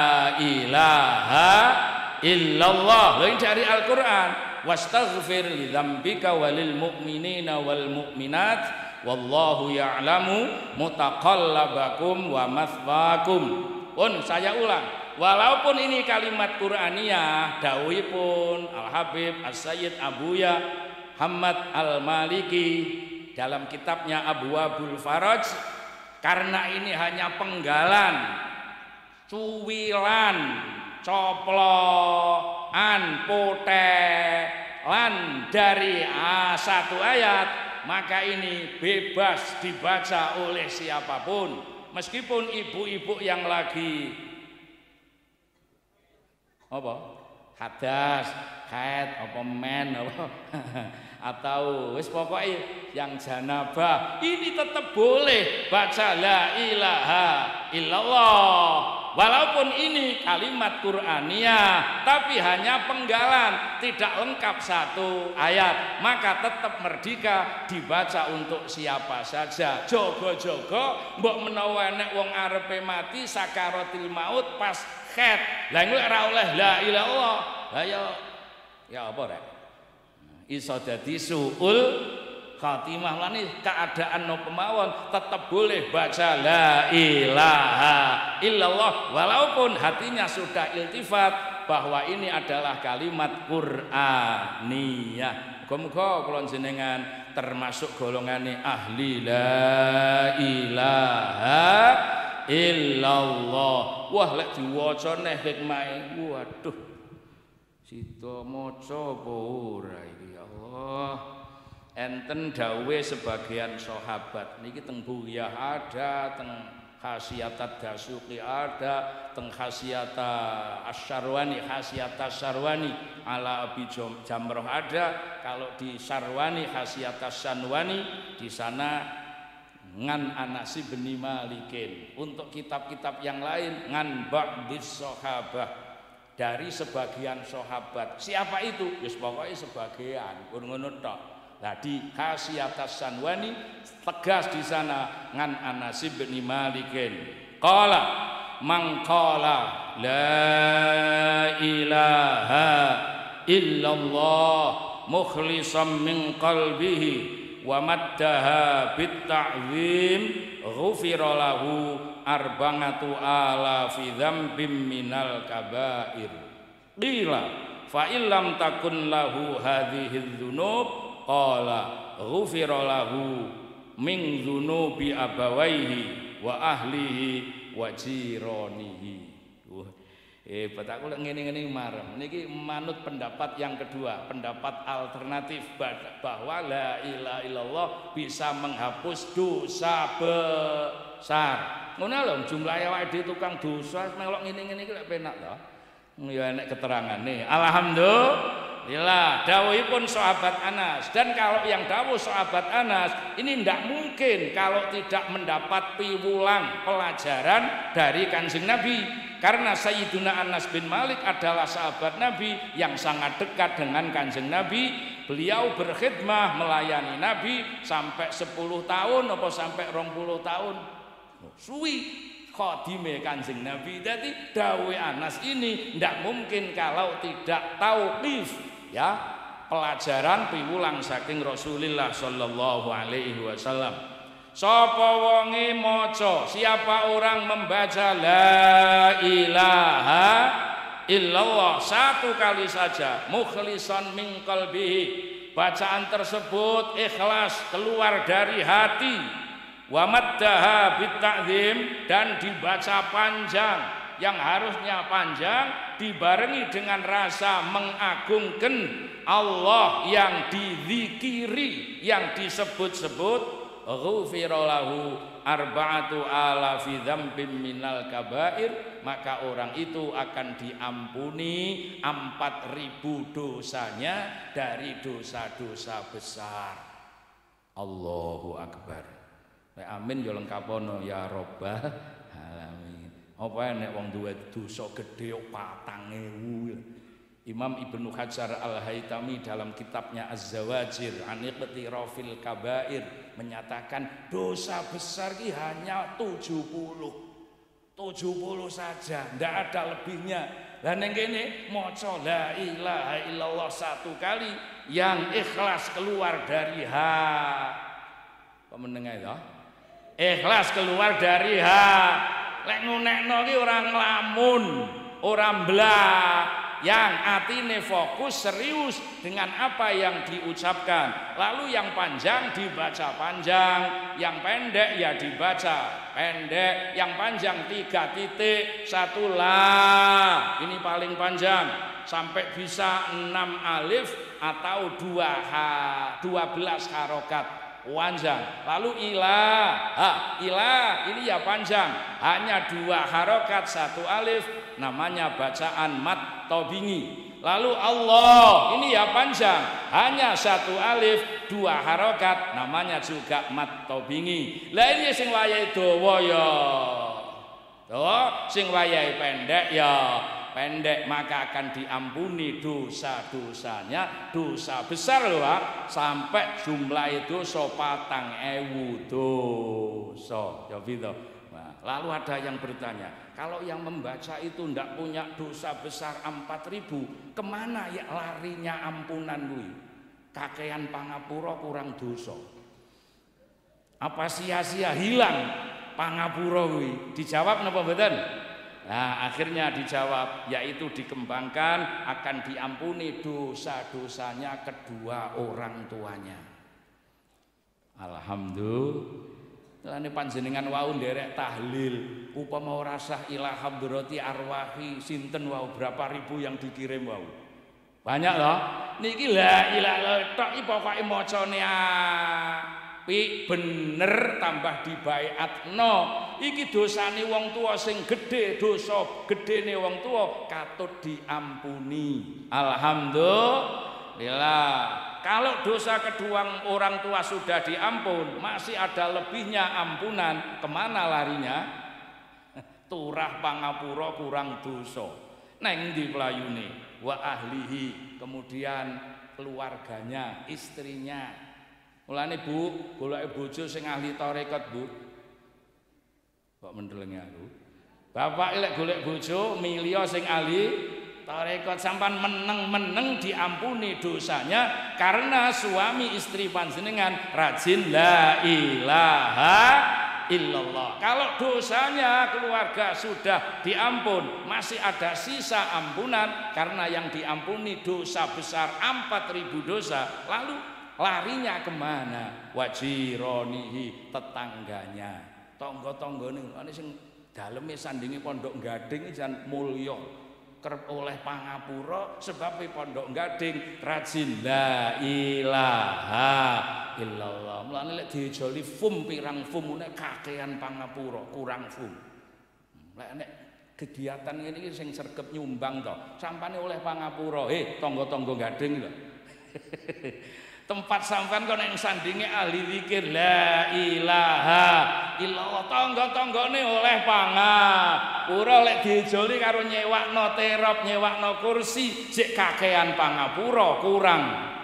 ilaha illallah. Lain dari Al-Qur'an. Wastaghfir li dzambika walil mu'minina wal mu'minat. Wallahu ya'lamu mutaqallabakum wa mathwaakum. Pun saya ulang, walaupun ini kalimat Qur'aniyah, dawuhipun Al-Habib As-Sayyid Abuya Hamad Al-Maliki dalam kitabnya Abwabul Faraj, karena ini hanya penggalan, cuwilan, coploan, potelan dari satu ayat, maka ini bebas dibaca oleh siapapun, meskipun ibu-ibu yang lagi apa hadas, haid, apa men, apa atau wis pokoknya yang janabah, ini tetap boleh baca la ilaha illallah. Walaupun ini kalimat Qur'aniyah, tapi hanya penggalan, tidak lengkap satu ayat, maka tetap merdeka dibaca untuk siapa saja. Jogo-jogo mbok menawa nek wong arepe mati sakaratil maut pas khet, lha engko ora oleh la ilallah. Lah ya apa rek? Iso dadi suul khatimah. Lani keadaan no pemawon tetap boleh baca la ilaha illallah walaupun hatinya sudah iltifat bahwa ini adalah kalimat Qur'aniyah. Muga-muga kula jenengan termasuk golongane ahli la ilaha illallah. Wah lek diwaca neh hikmahe, waduh sida maca apa ora iki ya Allah. Enten dawe sebagian sahabat niki teng Buyah ada, teng Khasiatat Dasuki ada, teng Khasiata Asyarwani, Khasiata Syarwani ala Abi Jamroh ada. Kalau di Syarwani Khasiata Sanwani di sana ngan Anasi bin Malikin. Untuk kitab-kitab yang lain ngan ba'dis sahabah, dari sebagian sahabat. Siapa itu? Yes, pokoknya sebagian, ngono tok. Nah di Khasiatas Sanwani tegas di sana ngan Anas bin Malikin. Qala man qala la ilaha illallah mukhlishan min qalbihi wa maddaha bit ta'zim ghufira lahu arba'atu alafi dzambim minal kabair. Qila fa illam takun lahu hadhihi dzunub qala ghufira lahu min dzunubi abawaihi wa ahlihi wa jiranihi. Hebat aku lek ngene-ngene marem. Niki manut pendapat yang kedua, pendapat alternatif bahwa la ilaha illallah bisa menghapus dosa besar. Ngono lho jumlahe awake dhewe tukang dosa melok ngene-ngene iki lek penak to. Ya enek keterangane. Alhamdulillah. Inilah dawuhipun sahabat Anas. Dan kalau yang dawuh sahabat Anas ini tidak mungkin kalau tidak mendapat piwulang pelajaran dari Kanjeng Nabi. Karena Sayyiduna Anas bin Malik adalah sahabat Nabi yang sangat dekat dengan Kanjeng Nabi. Beliau berkhidmah melayani Nabi sampai 10 tahun atau sampai 20 tahun. Suwi khadime Kanjeng Nabi. Jadi dawuh Anas ini tidak mungkin kalau tidak tauqif, ya, pelajaran piwulang saking Rasulullah sallallahu alaihi wasallam. Sapa wonge maca, siapa orang membaca la ilaha illallah satu kali saja, mukhlishan min qalbihi, bacaan tersebut ikhlas keluar dari hati, wa maddaha bitta'zim, dan dibaca panjang, yang harusnya panjang dibarengi dengan rasa mengagungkan Allah yang dizikiri, yang disebut-sebut, ghufira lahu arba'atu alafi dzambin minal kabair, maka orang itu akan diampuni 4.000 dosanya dari dosa-dosa besar. Allahu akbar. Amin yo lengkapono ya rabbal alamin. Apa nek wong duwe dosa gedhe 4.000. Imam Ibnu Hajar Al-Haytami dalam kitabnya Az-Zawajir an Iqtirafil Kabair menyatakan dosa besar ini hanya 70 saja, tidak ada lebihnya. Dan yang ini maca la ilaha illallah satu kali yang ikhlas keluar dari apa menengah itu? Ikhlas keluar dari lek ngunekno ki orang nglamun, orang blak, yang atine fokus serius dengan apa yang diucapkan. Lalu yang panjang dibaca panjang, yang pendek ya dibaca pendek. Yang panjang 3 titik 1 la, ini paling panjang, sampai bisa 6 alif atau 12 harokat panjang. Lalu ilah ini ya panjang, hanya 2 harokat 1 alif, namanya bacaan mat tobingi. Lalu Allah ini ya panjang, hanya 1 alif 2 harokat, namanya juga mat tobingi. Lah ini sing wayahe dawa ya dawa, sing wayahe pendek ya pendek, maka akan diampuni dosa-dosanya, dosa besar loh Pak, sampai jumlah dosa 4.000 dosa. Ya gitu. Nah, lalu ada yang bertanya, kalau yang membaca itu tidak punya dosa besar 4.000, kemana ya larinya ampunan lui? Kakean pangapura kurang dosa. Apa sia-sia hilang pangapura lui? Dijawab napa mboten? Nah, akhirnya dijawab, yaitu dikembangkan akan diampuni dosa-dosanya kedua orang tuanya. Alhamdulillah. Ini panjenengan wau nderek tahlil, upama ora sah ila hadrati arwahi sinten wau, berapa ribu yang dikirim wau. Banyak loh. Niki la ilaha tok pokoke macane apik bener tambah dibaiatno. Iki dosane wong tua sing gedhe, dosa gedene wong tua katut diampuni. Alhamdulillah. Kalau dosa kedua orang tua sudah diampun, masih ada lebihnya ampunan, kemana larinya? Turah pangapura kurang dosa. Neng di pelayune wa ahlihi, kemudian keluarganya, istrinya. Mulane Bu, golek bojo sing ahli tarekat Bu. Kok mendelengi aku. Bapak lek golek bojo milih sing ahli tarekat, sampan meneng-meneng diampuni dosanya karena suami istri panjenengan rajin la ilaha illallah. Kalau dosanya keluarga sudah diampun, masih ada sisa ampunan karena yang diampuni dosa besar 4.000 dosa, lalu larinya kemana? Wajironihi, tetangganya. Tonggo-tonggone ane sing daleme sandinge pondok Gading jan mulya kerep oleh pangapura sebab pondok Gading rajin la ilaha illallah. Mulane lek dijoli fum pirang fum nek kakean pangapura kurang fum. Lek nek kegiatan ini sing sregep nyumbang to. Sampane oleh pangapura. Tangga-tangga gading lho. Tempat sampean kok nek sandinge ahli zikir la ilaha illallah, tangga-tanggane oleh pangapura. Lek diijoli karo nyewakno terop, nyewakno kursi, sik kakean pangapura kurang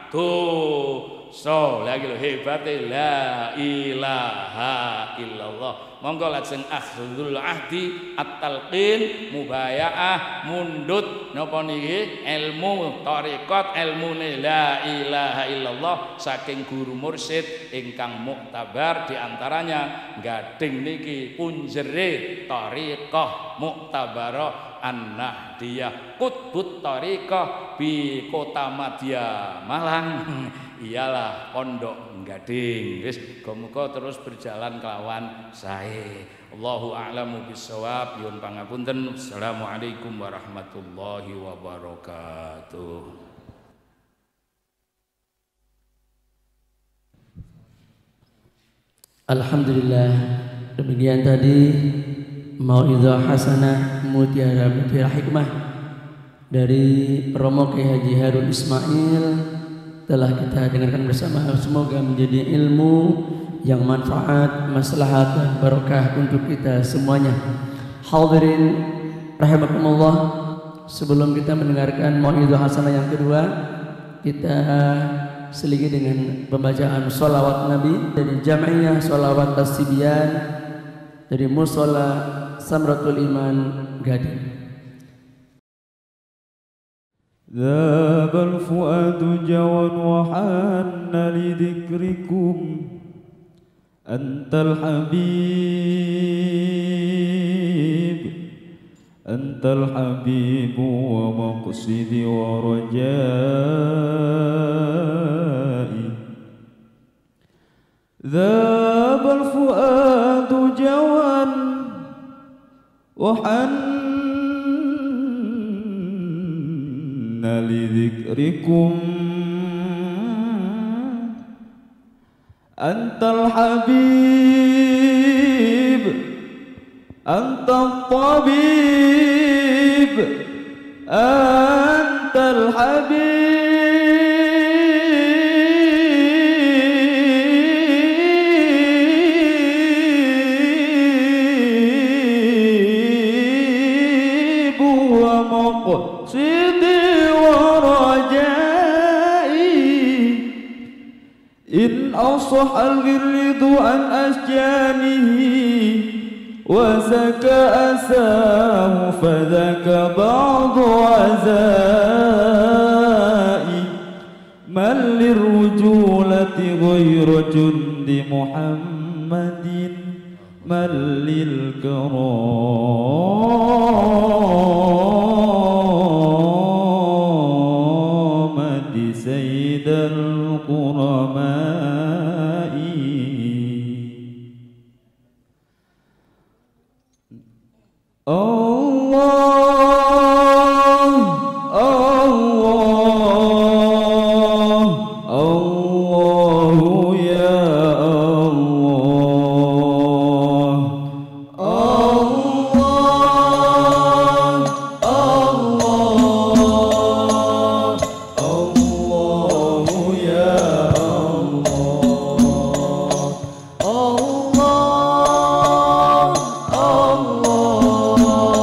dosa. Lagi lho hebate la ilaha illallah. Monggo lajeng akhdul ahdi at-talqin mubayaah mundut napa niki ilmu tarekat ilmune la ilaha illallah saking guru mursyid ingkang muktabar, diantaranya gading niki punjere tarekat muktabarah an-nahdiyah qutbut tarekat bi Kota Madya Malang ialah pondok Gading. Wis muga terus berjalan kelawan sae. Allahu a'lamu bissawab. Nyuwun pangapunten. Assalamualaikum warahmatullahi wabarakatuh. Alhamdulillah, demikian tadi mau'izah hasanah mutiara mutiara hikmah dari Romo Kiai Haji Harun Ismail telah kita dengarkan bersama. Semoga menjadi ilmu yang manfaat, maslahat dan barokah untuk kita semuanya. Hadirin rahimakumullah, sebelum kita mendengarkan mau'izah hasanah yang kedua, kita seligi dengan pembacaan sholawat Nabi dari Jam'iyah Sholawat As-Sibyan dari Mushola Samratul Iman Gading. ذاب الفؤاد جوى وحان لذكركم أنت الحبيب ومقصدي ورجائي ذاب الفؤاد جوى وحان لذكركم أنت الحبيب أنت الطبيب أنت الحبيب ومقصدي إن أصح الغرد عن أشجانه وزكى أساه فذاك بعض عزائي من للرجولة غير جند محمد من للكرامة سيد القرماء الله الله الله يا الله الله الله الله يا الله الله الله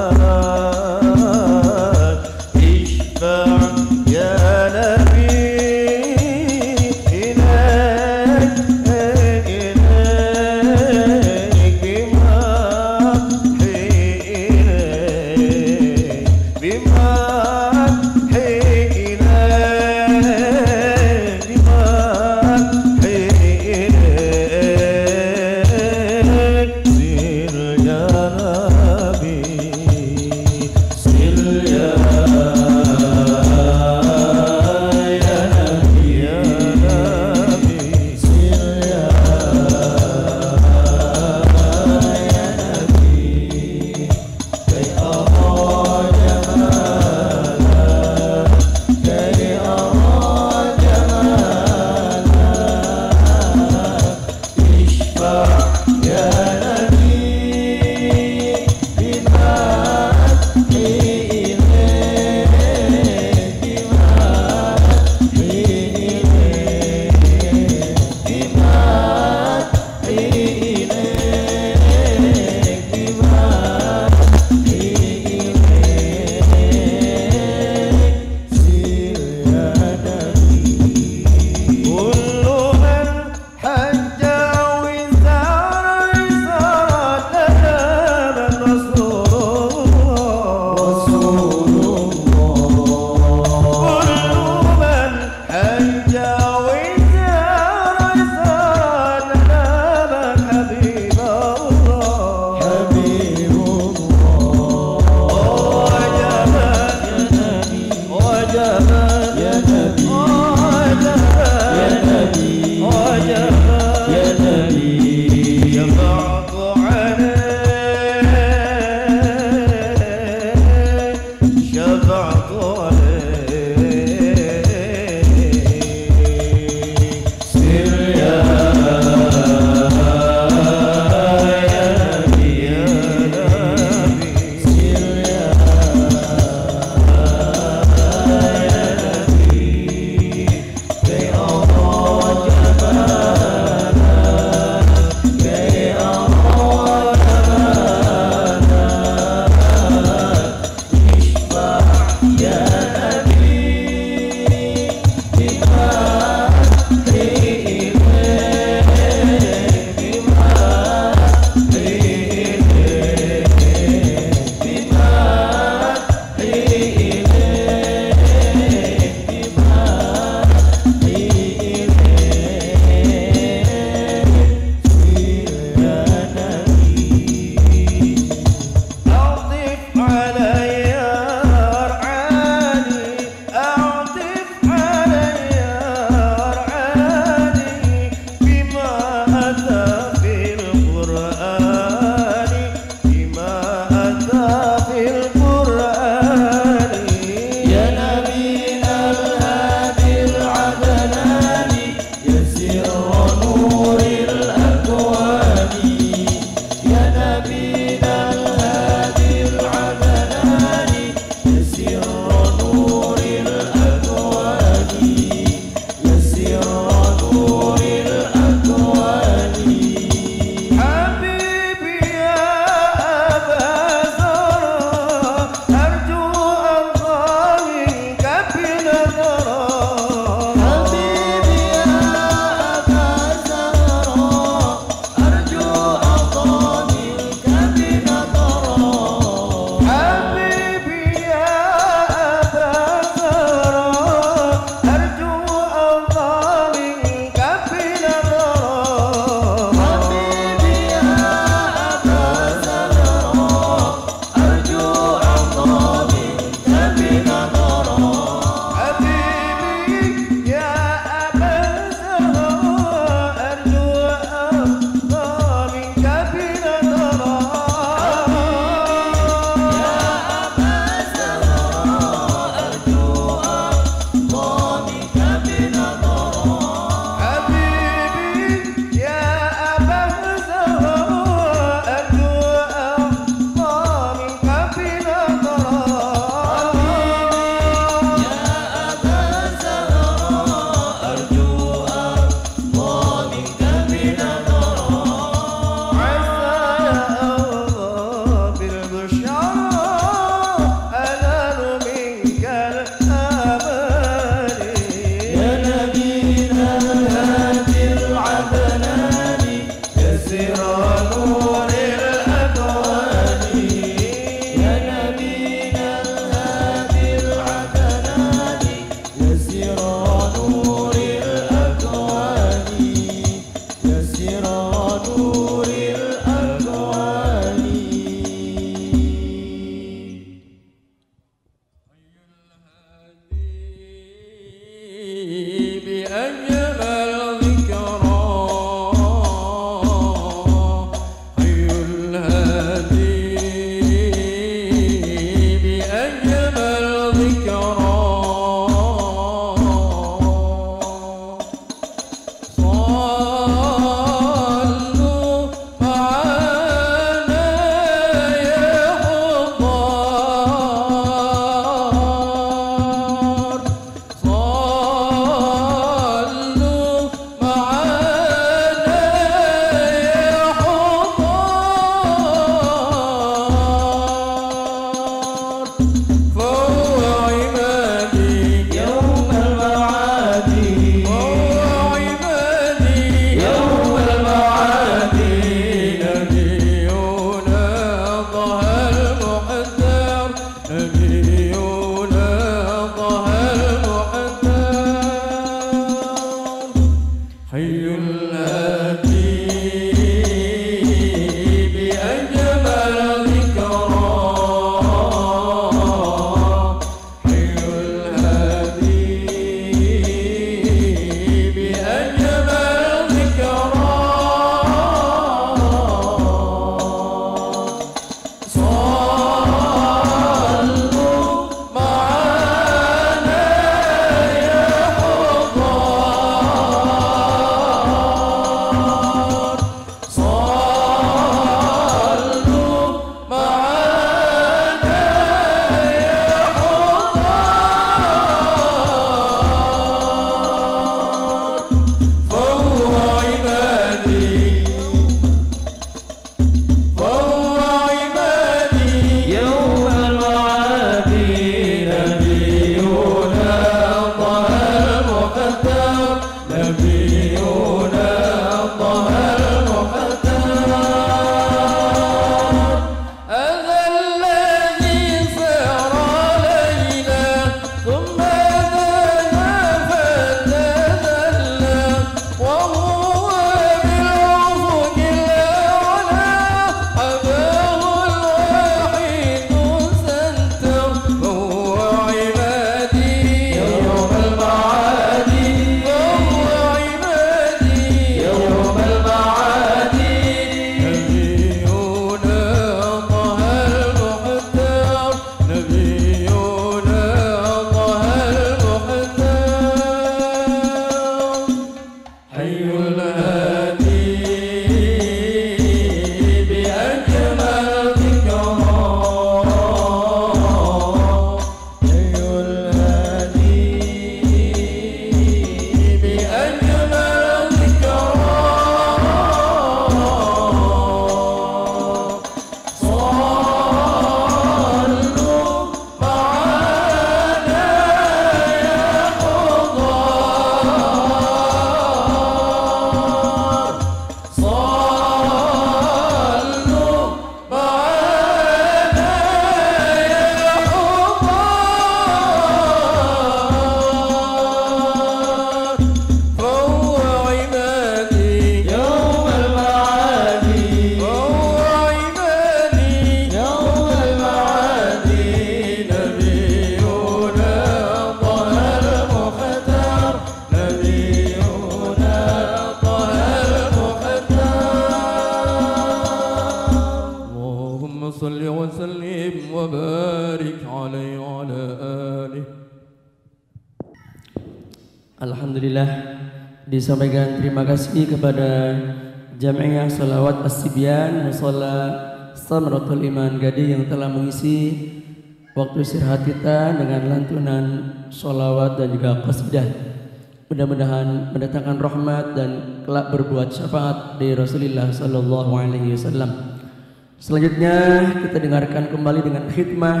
Alhamdulillah, disampaikan terima kasih kepada Jamiah Sholawat As-Sibyan Musholla Samratul Iman Gadi yang telah mengisi waktu istirahat kita dengan lantunan sholawat dan juga qasidah. Mudah-mudahan mendatangkan rahmat dan kelak berbuat syafaat dari Rasulullah Sallallahu Alaihi Wasallam. Selanjutnya kita dengarkan kembali dengan khidmah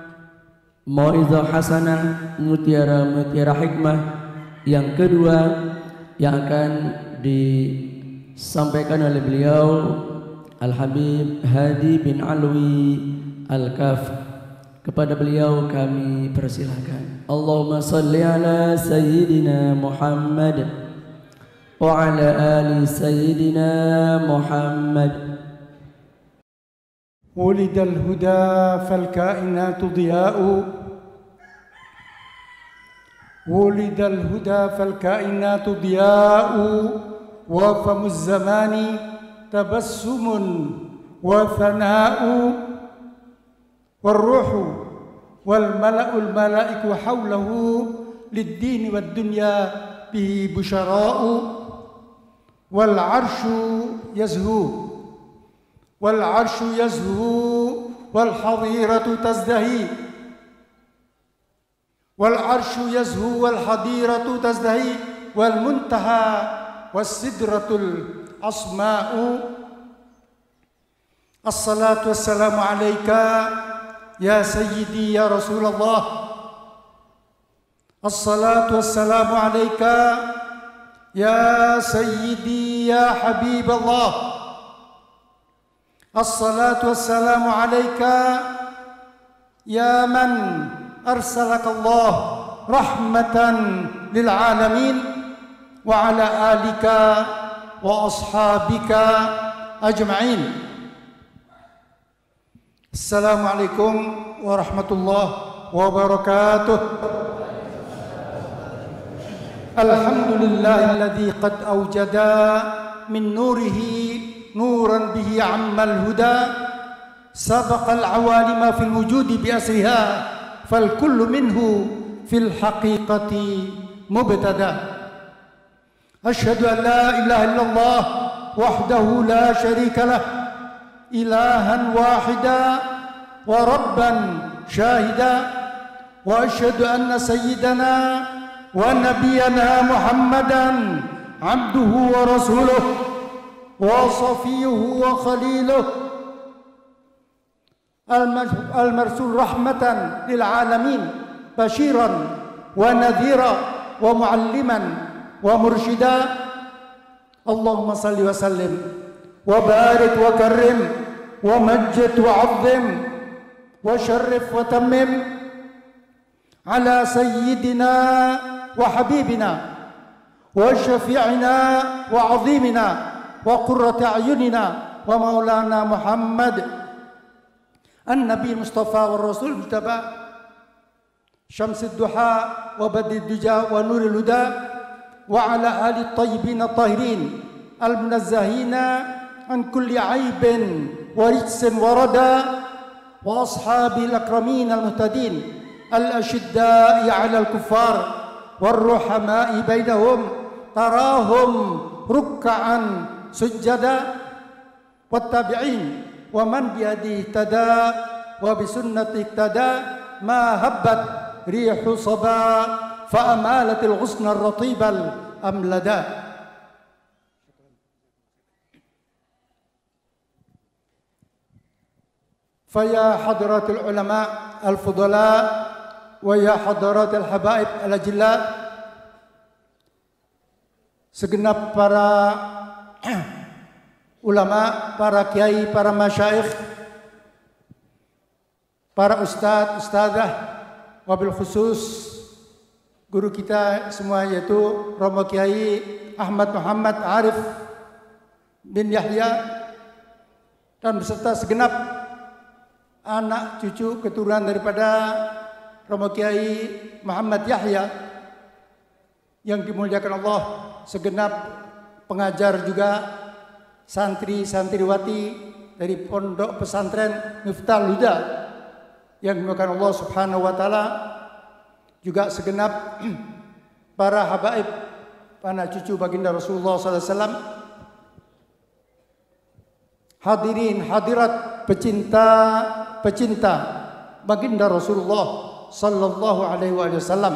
Mau'izah Hasanah Mutiara Hikmah yang kedua yang akan disampaikan oleh beliau Al-Habib Hadi bin Alwi Al-Kaf. Kepada beliau kami persilahkan. Allahumma salli ala Sayyidina Muhammad wa ala ali Sayyidina Muhammad. ولد الهدى فالكائنات ضياء ولد الهدى فالكائنات ضياء وفم الزمان تبسم وثناء والروح والملأ الملائك حوله للدين والدنيا به بشراء والعرش يزهو والحظيرة تزدهي والعرش يزهو والحظيرة تزدهي والمنتهى والسدرة الأصماء الصلاة والسلام عليك يا سيدي يا رسول الله الصلاة والسلام عليك يا سيدي يا حبيب الله الصلاة والسلام عليك يا من أرسلك الله رحمة للعالمين وعلى آلك وأصحابك أجمعين. السلام عليكم ورحمة الله وبركاته. الحمد لله الذي قد أوجد من نوره نورا به عم الهدى سبق العوالم في الوجود بأسرها فالكل منه في الحقيقة مبتدأ. أشهد أن لا إله إلا الله وحده لا شريك له إلها واحدا وربا شاهدا وأشهد أن سيدنا ونبينا محمدا عبده ورسوله وصفيه وخليله المرسول رحمة للعالمين بشيرا ونذيرا ومعلما ومرشدا. اللهم صل وسلم وبارك وكرم ومجد وعظم وشرف وتمم على سيدنا وحبيبنا وشفيعنا وعظيمنا وقرة أعيننا ومولانا محمد النبي المصطفى والرسول المجتبى شمس الضحى وبدر الدجى ونور الهدى وعلى آل الطيبين الطاهرين المنزهين عن كل عيب ورجس وردى وأصحاب الأكرمين المهتدين الأشداء على الكفار والرحماء بينهم تراهم ركعا سجدا والتابعين ومن بهديه اهتدى وبسنته اقتدى ما هبت ريح صبا فأمالت الغصن الرطيب الأملدا. فيا حضرات العلماء الفضلاء ويا حضرات الحبائب الأجلاء, segenap para ulama, para kiai, para masyayikh, para ustadz, ustadzah, wabil khusus guru kita semua yaitu Romo Kiai Ahmad Muhammad Arif bin Yahya dan beserta segenap anak cucu keturunan daripada Romo Kiai Muhammad Yahya yang dimuliakan Allah, segenap pengajar juga santri-santriwati dari pondok pesantren Miftahul Huda yang dimuliakan Allah Subhanahu wa taala, juga segenap para habaib, anak cucu baginda Rasulullah SAW, hadirin hadirat pecinta baginda Rasulullah sallallahu alaihi wasallam.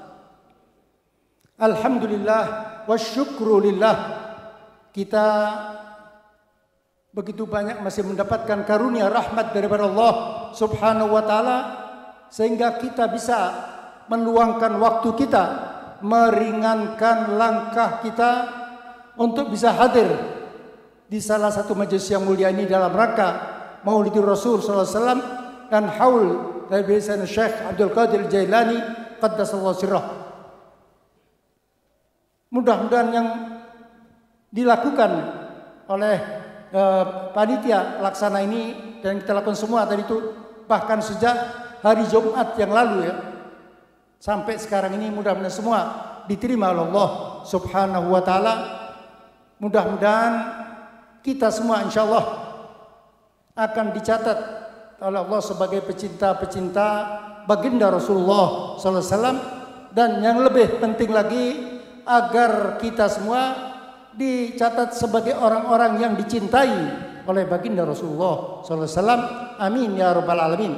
Alhamdulillah wa syukru lillah, kita begitu banyak masih mendapatkan karunia rahmat daripada Allah Subhanahu wa taala sehingga kita bisa meluangkan waktu kita, meringankan langkah kita untuk bisa hadir di salah satu majelis yang mulia ini dalam rangka Maulidur Rasul sallallahu alaihi wasallam dan haul dari Sayyidina Syekh Abdul Qadir Jailani qaddasallahu sirrah. Mudah-mudahan yang dilakukan oleh panitia pelaksana ini dan kita lakukan semua tadi itu bahkan sejak hari Jumat yang lalu ya, sampai sekarang ini mudah-mudahan semua diterima oleh Allah Subhanahu wa taala. Mudah-mudahan kita semua insyaallah akan dicatat oleh Allah sebagai pecinta-pecinta baginda Rasulullah sallallahu alaihi wasallam, dan yang lebih penting lagi agar kita semua dicatat sebagai orang-orang yang dicintai oleh baginda Rasulullah sallallahu alaihi wasallam. Amin ya rabbal alamin.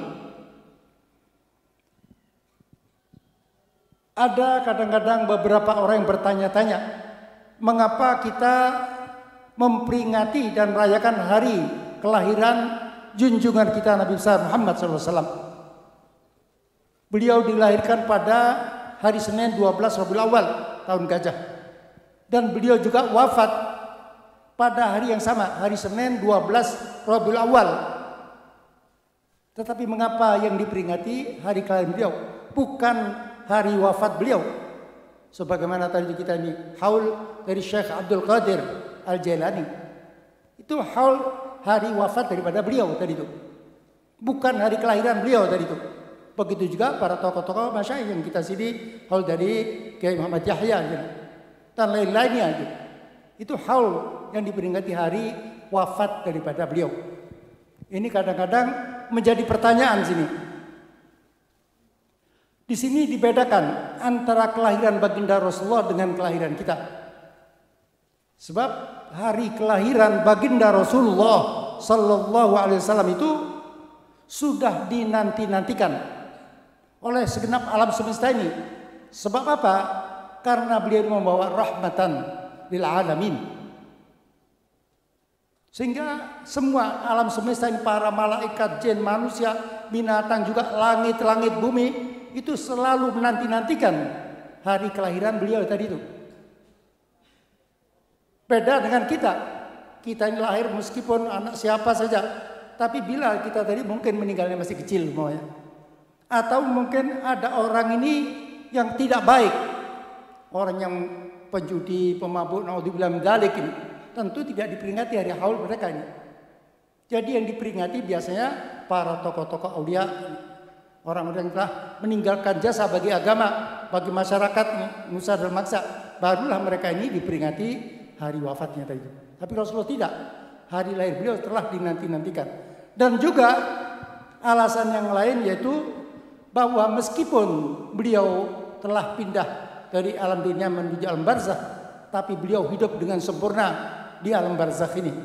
Ada kadang-kadang beberapa orang yang bertanya-tanya, mengapa kita memperingati dan merayakan hari kelahiran junjungan kita Nabi besar Muhammad SAW. Beliau dilahirkan pada hari Senin 12 Rabiul Awal tahun Gajah, dan beliau juga wafat pada hari yang sama, hari Senin 12 Rabiul Awal. Tetapi mengapa yang diperingati hari kelahiran beliau, bukan hari wafat beliau? Sebagaimana tadi kita ini haul dari Syekh Abdul Qadir Al-Jailani, itu haul hari wafat daripada beliau tadi itu, bukan hari kelahiran beliau tadi itu. Begitu juga para tokoh-tokoh masyayikh yang kita sini haul dari Kiai Muhammad Yahya dan lain-lainnya, itu haul yang diperingati hari wafat daripada beliau. Ini kadang-kadang menjadi pertanyaan sini. Di sini dibedakan antara kelahiran baginda Rasulullah dengan kelahiran kita. Sebab hari kelahiran baginda Rasulullah sallallahu alaihi wasallam itu sudah dinanti-nantikan oleh segenap alam semesta ini. Sebab apa? Karena beliau membawa rahmatan lil alamin. Sehingga semua alam semesta ini, para malaikat, jin, manusia, binatang, juga langit-langit, bumi, itu selalu menanti-nantikan hari kelahiran beliau tadi itu. Beda dengan kita. Kita ini lahir meskipun anak siapa saja, tapi bila kita tadi mungkin meninggalnya masih kecil semuanya. Atau mungkin ada orang ini yang tidak baik, orang yang penjudi, pemabuk, naudzubillah min dzalik ini, tentu tidak diperingati hari haul mereka ini. Jadi yang diperingati biasanya para tokoh-tokoh aulia, orang-orang yang telah meninggalkan jasa bagi agama, bagi masyarakat nusa dan bangsa, barulah mereka ini diperingati hari wafatnya tadi. Tapi Rasulullah tidak. Hari lahir beliau telah dinanti-nantikan. Dan juga alasan yang lain yaitu bahwa meskipun beliau telah pindah dari alam dunia menuju alam barzakh, tapi beliau hidup dengan sempurna di alam barzakh ini.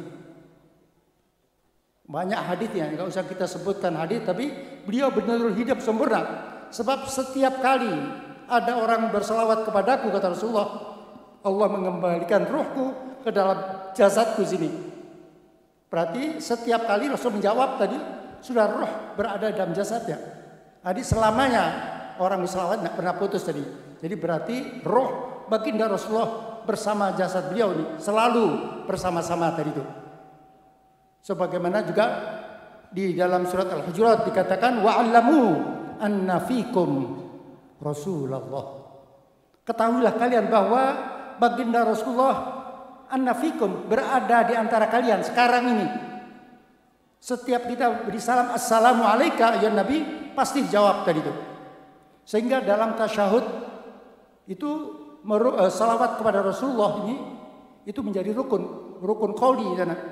Banyak hadisnya, enggak usah kita sebutkan hadis, tapi beliau benar-benar hidup sempurna. Sebab setiap kali ada orang berselawat kepadaku, kata Rasulullah, Allah mengembalikan ruhku ke dalam jasadku sini. Berarti setiap kali Rasul menjawab tadi, sudah roh berada dalam jasadnya. Jadi selamanya orang berselawat tidak pernah putus tadi. Jadi berarti roh baginda Rasulullah bersama jasad beliau ini selalu bersama-sama tadi itu. Sebagaimana juga di dalam surat Al-Hujurat dikatakan wa'allamu anna fikum Rasulullah. Ketahuilah kalian bahwa baginda Rasulullah anna fikum berada di antara kalian sekarang ini. Setiap kita beri salam assalamu alayka ya Nabi, pasti jawab tadi itu. Sehingga dalam tasyahud itu salawat kepada Rasulullah ini itu menjadi rukun qauli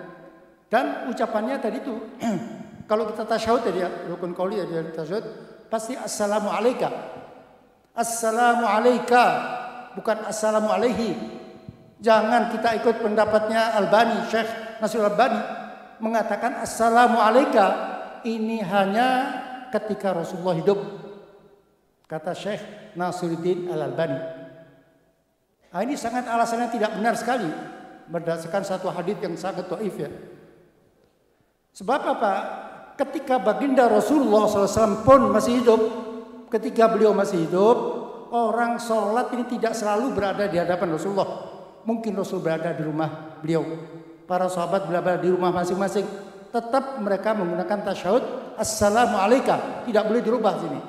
dan ucapannya tadi itu kalau kita tasyahud tadi ya, rukun qauli ya tasyahud pasti assalamu alayka. Assalamu alayka, bukan assalamu alaihi. Jangan kita ikut pendapatnya Albani, Syekh Nasrul Albani mengatakan assalamu alayka ini hanya ketika Rasulullah hidup. Kata Syekh Nasruddin Al-Albani. Nah, ini sangat alasannya tidak benar sekali berdasarkan satu hadis yang sangat dhaif ya. Sebab apa? Ketika baginda Rasulullah SAW pun masih hidup, ketika beliau masih hidup, orang sholat ini tidak selalu berada di hadapan Rasulullah. Mungkin Rasul berada di rumah beliau, para sahabat berada di rumah masing-masing. Tetap mereka menggunakan tasyahud assalamu alayka, tidak boleh dirubah sini.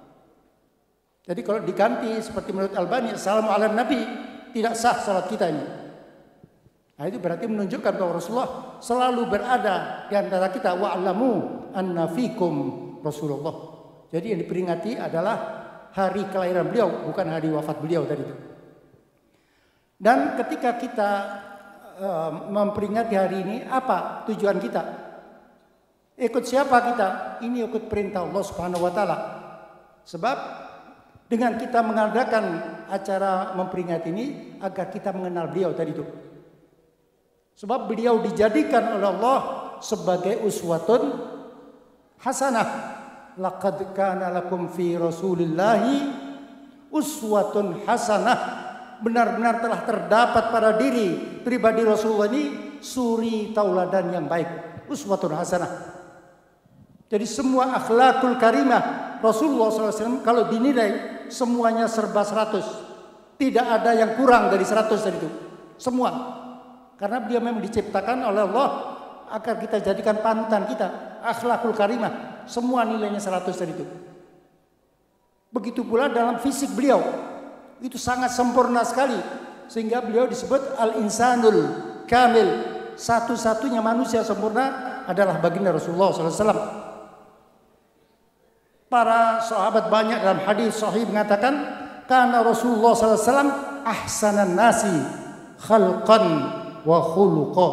Jadi kalau diganti seperti menurut Albani assalamu ala nabi, tidak sah salat kita ini. Nah, itu berarti menunjukkan bahwa Rasulullah selalu berada di antara kita. Wa'lamu anna fikum Rasulullah. Jadi yang diperingati adalah hari kelahiran beliau, bukan hari wafat beliau tadi itu. Dan ketika kita memperingati hari ini, apa tujuan kita? Ikut siapa kita? Ini ikut perintah Allah Subhanahu wa taala. Sebab dengan kita mengadakan acara memperingati ini agar kita mengenal beliau tadi itu. Sebab beliau dijadikan oleh Allah sebagai uswatun hasanah. Laqad kana lakum fi Rasulillahi uswatun hasanah. Benar-benar telah terdapat pada diri pribadi Rasulullah ini suri tauladan yang baik, uswatun hasanah. Jadi semua akhlakul karimah Rasulullah SAW kalau dinilai semuanya serba 100, tidak ada yang kurang dari 100 dari itu, semua. Karena dia memang diciptakan oleh Allah agar kita jadikan panutan kita, akhlakul karimah, semua nilainya 100 dari itu. Begitu pula dalam fisik beliau. Itu sangat sempurna sekali sehingga beliau disebut al-insanul kamil, satu-satunya manusia sempurna adalah baginda Rasulullah SAW. Para sahabat banyak dalam hadis sahih mengatakan karena Rasulullah SAW ahsanan nasi khalqan wa khuluqa.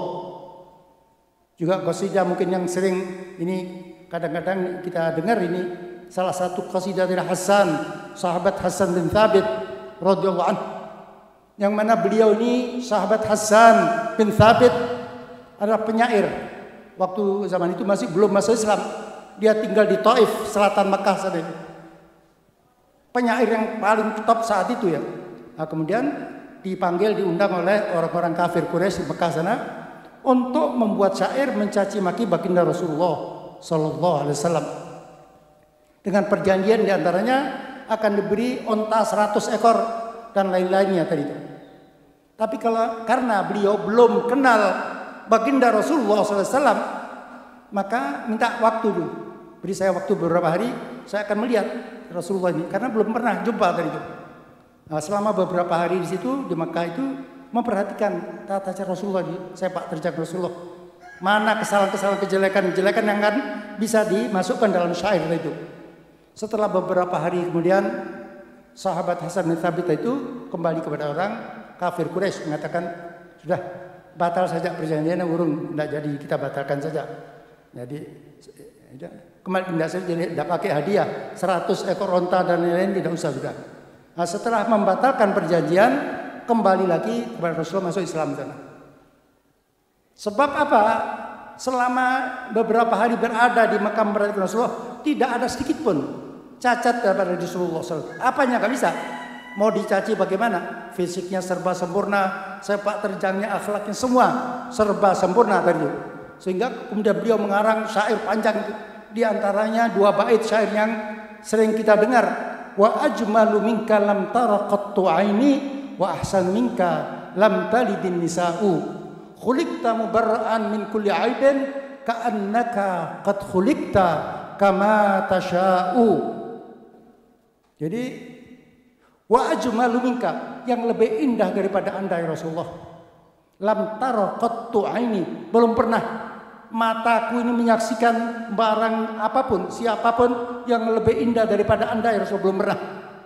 Juga qasidah mungkin yang sering ini kadang-kadang kita dengar ini salah satu qasidah dari Hasan, sahabat Hasan bin Thabit radhiyallahu anhu, yang mana beliau ini sahabat Hasan bin Thabit adalah penyair. Waktu zaman itu masih belum masuk Islam, dia tinggal di Taif, selatan Mekah saat itu. Penyair yang paling top saat itu ya. Nah, kemudian dipanggil, diundang oleh orang-orang kafir Quraisy di Mekah sana untuk membuat syair mencaci maki baginda Rasulullah Sallallahu Alaihi Wasallam. Dengan perjanjian diantaranya akan diberi onta 100 ekor dan lain-lainnya tadi itu. Tapi karena beliau belum kenal baginda Rasulullah SAW, maka minta waktu dulu. Beri saya waktu beberapa hari, saya akan melihat Rasulullah ini karena belum pernah jumpa tadi itu. Nah, selama beberapa hari di situ di Makkah itu memperhatikan tata cara Rasulullah di sepak terjang Rasulullah. Mana kesalahan-kesalahan, kejelekan-kejelekan yang kan bisa dimasukkan dalam syair itu. Setelah beberapa hari kemudian sahabat Hasan bin Thabit itu kembali kepada orang kafir Quraisy mengatakan, sudah batal saja perjanjiannya, urung tidak jadi, kita batalkan saja. Jadi kembali tidak saja, jadi tidak pakai hadiah 100 ekor onta dan lain-lain, tidak usah sudah. Nah, setelah membatalkan perjanjian kembali lagi kepada Rasulullah, masuk Islam sana. Sebab apa? Selama beberapa hari berada di makam Rasulullah tidak ada sedikit pun cacat daripada Rasulullah SAW. Apanya nggak bisa? Mau dicaci bagaimana? Fisiknya serba sempurna, sepak terjangnya, akhlaknya semua serba sempurna tadi. Sehingga kemudian beliau mengarang syair panjang, di antaranya 2 bait syair yang sering kita dengar. Wa ajmalu minka lam tara qattu aini wa ahsan minka lam talidin nisa'u. Khuliqta mubarra'an min kulli aibin ka'annaka qad khuliqta kama tasha'u. Jadi wa ajmalu minka, yang lebih indah daripada Anda ya Rasulullah. Lam tara qattu aini, belum pernah mataku ini menyaksikan barang apapun, siapapun yang lebih indah daripada Anda ya Rasulullah, belum pernah.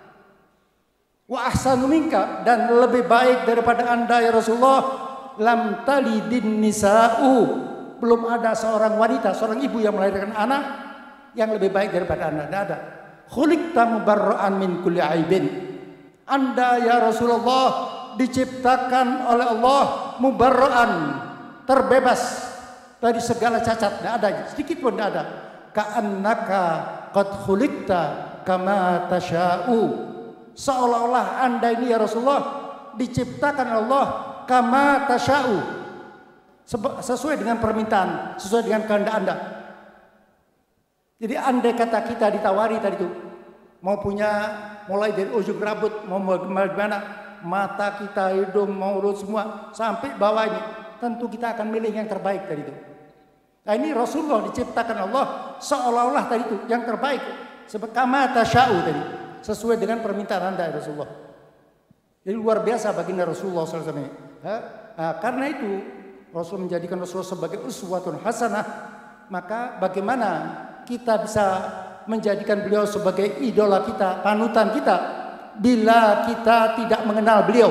Wa ahsanu minka, dan lebih baik daripada Anda ya Rasulullah, lam talidin nisa'u, belum ada seorang wanita, seorang ibu yang melahirkan anak yang lebih baik daripada Anda, tidak ada. Khuliqta mubarra'an min kulli aibin, Anda ya Rasulullah diciptakan oleh Allah mubarra'an, terbebas dari segala cacat, tidak ada sedikit pun, tidak ada. Ka'annaka qad khuliqta kama tasha'u, seolah-olah Anda ini ya Rasulullah diciptakan Allah kama tasha'u, sesuai dengan permintaan, sesuai dengan kehendak Anda. Jadi andai kata kita ditawari tadi itu, mau punya mulai dari ujung rambut, mau bagaimana, mata kita, hidung, mau urut semua sampai bawah ini, tentu kita akan milih yang terbaik tadi itu. Nah, ini Rasulullah diciptakan Allah seolah-olah tadi itu yang terbaik, sebab kama tasha'u tadi, sesuai dengan permintaan Anda ya Rasulullah. Jadi luar biasa baginda Rasulullah SAW. Nah, karena itu Rasul menjadikan Rasulullah sebagai uswatun hasanah. Maka bagaimana kita bisa menjadikan beliau sebagai idola kita, panutan kita, bila kita tidak mengenal beliau.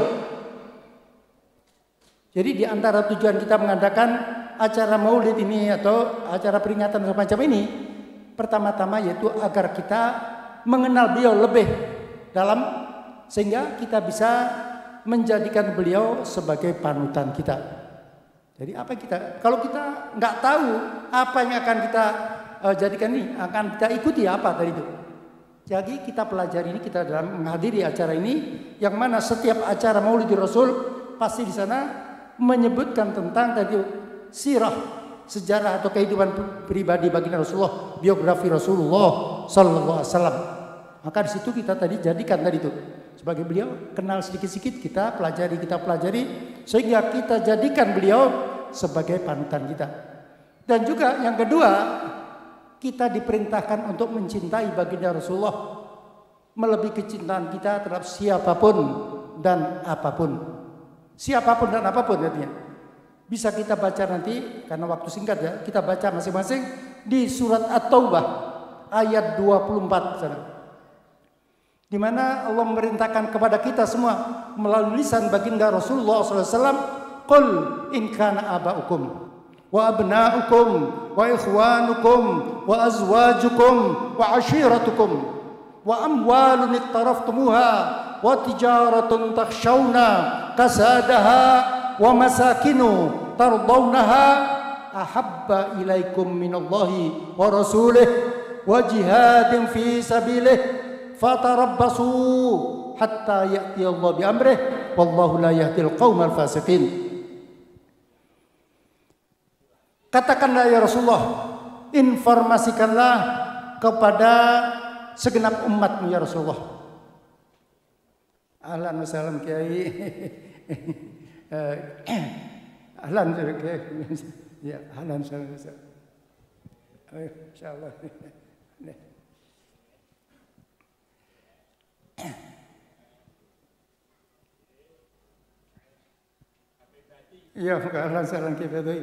Jadi di antara tujuan kita mengadakan acara maulid ini atau acara peringatan semacam ini, pertama-tama yaitu agar kita mengenal beliau lebih dalam, sehingga kita bisa menjadikan beliau sebagai panutan kita. Jadi apa kita, kalau kita nggak tahu apa yang akan kita jadikan ini, akan kita ikuti apa dari itu. Jadi kita pelajari ini, kita dalam menghadiri acara ini, yang mana setiap acara Maulid Rasul pasti di sana menyebutkan tentang tadi sirah, sejarah atau kehidupan pribadi baginda Rasulullah, biografi Rasulullah Sallallahu Alaihi Wasallam. Maka di situ kita tadi jadikan tadi itu sebagai beliau, kenal sedikit-sedikit, kita pelajari sehingga kita jadikan beliau sebagai panutan kita. Dan juga yang kedua, kita diperintahkan untuk mencintai baginda Rasulullah melebihi kecintaan kita terhadap siapapun dan apapun. Siapapun dan apapun artinya. Bisa kita baca nanti karena waktu singkat ya, kita baca masing-masing di surat At-Taubah ayat 24 sana. Di mana Allah memerintahkan kepada kita semua melalui lisan baginda Rasulullah SAW, "Qul in kana aba'ukum wa abna'ukum wa ikhwanukum wa azwajukum wa ashiratukum wa amwalun iqtaraftumuha wa tijaratun takhshawna kasadaha wa masakinu tardawnaha ahabba ilaikum minallahi wa rasulih wa jihadin fi sabilih fatarabbasu hatta ya'ti Allah bi amrih wallahu la yahdil qaumal fasiqin." Katakanlah ya Rasulullah, informasikanlah kepada segenap umatmu ya Rasulullah. Ahlan wa sahlan Kiai. Ahlan Kiai. Ya, ahlan wa sahlan. Insyaallah. Ya, ahlan wa sahlan Kiai.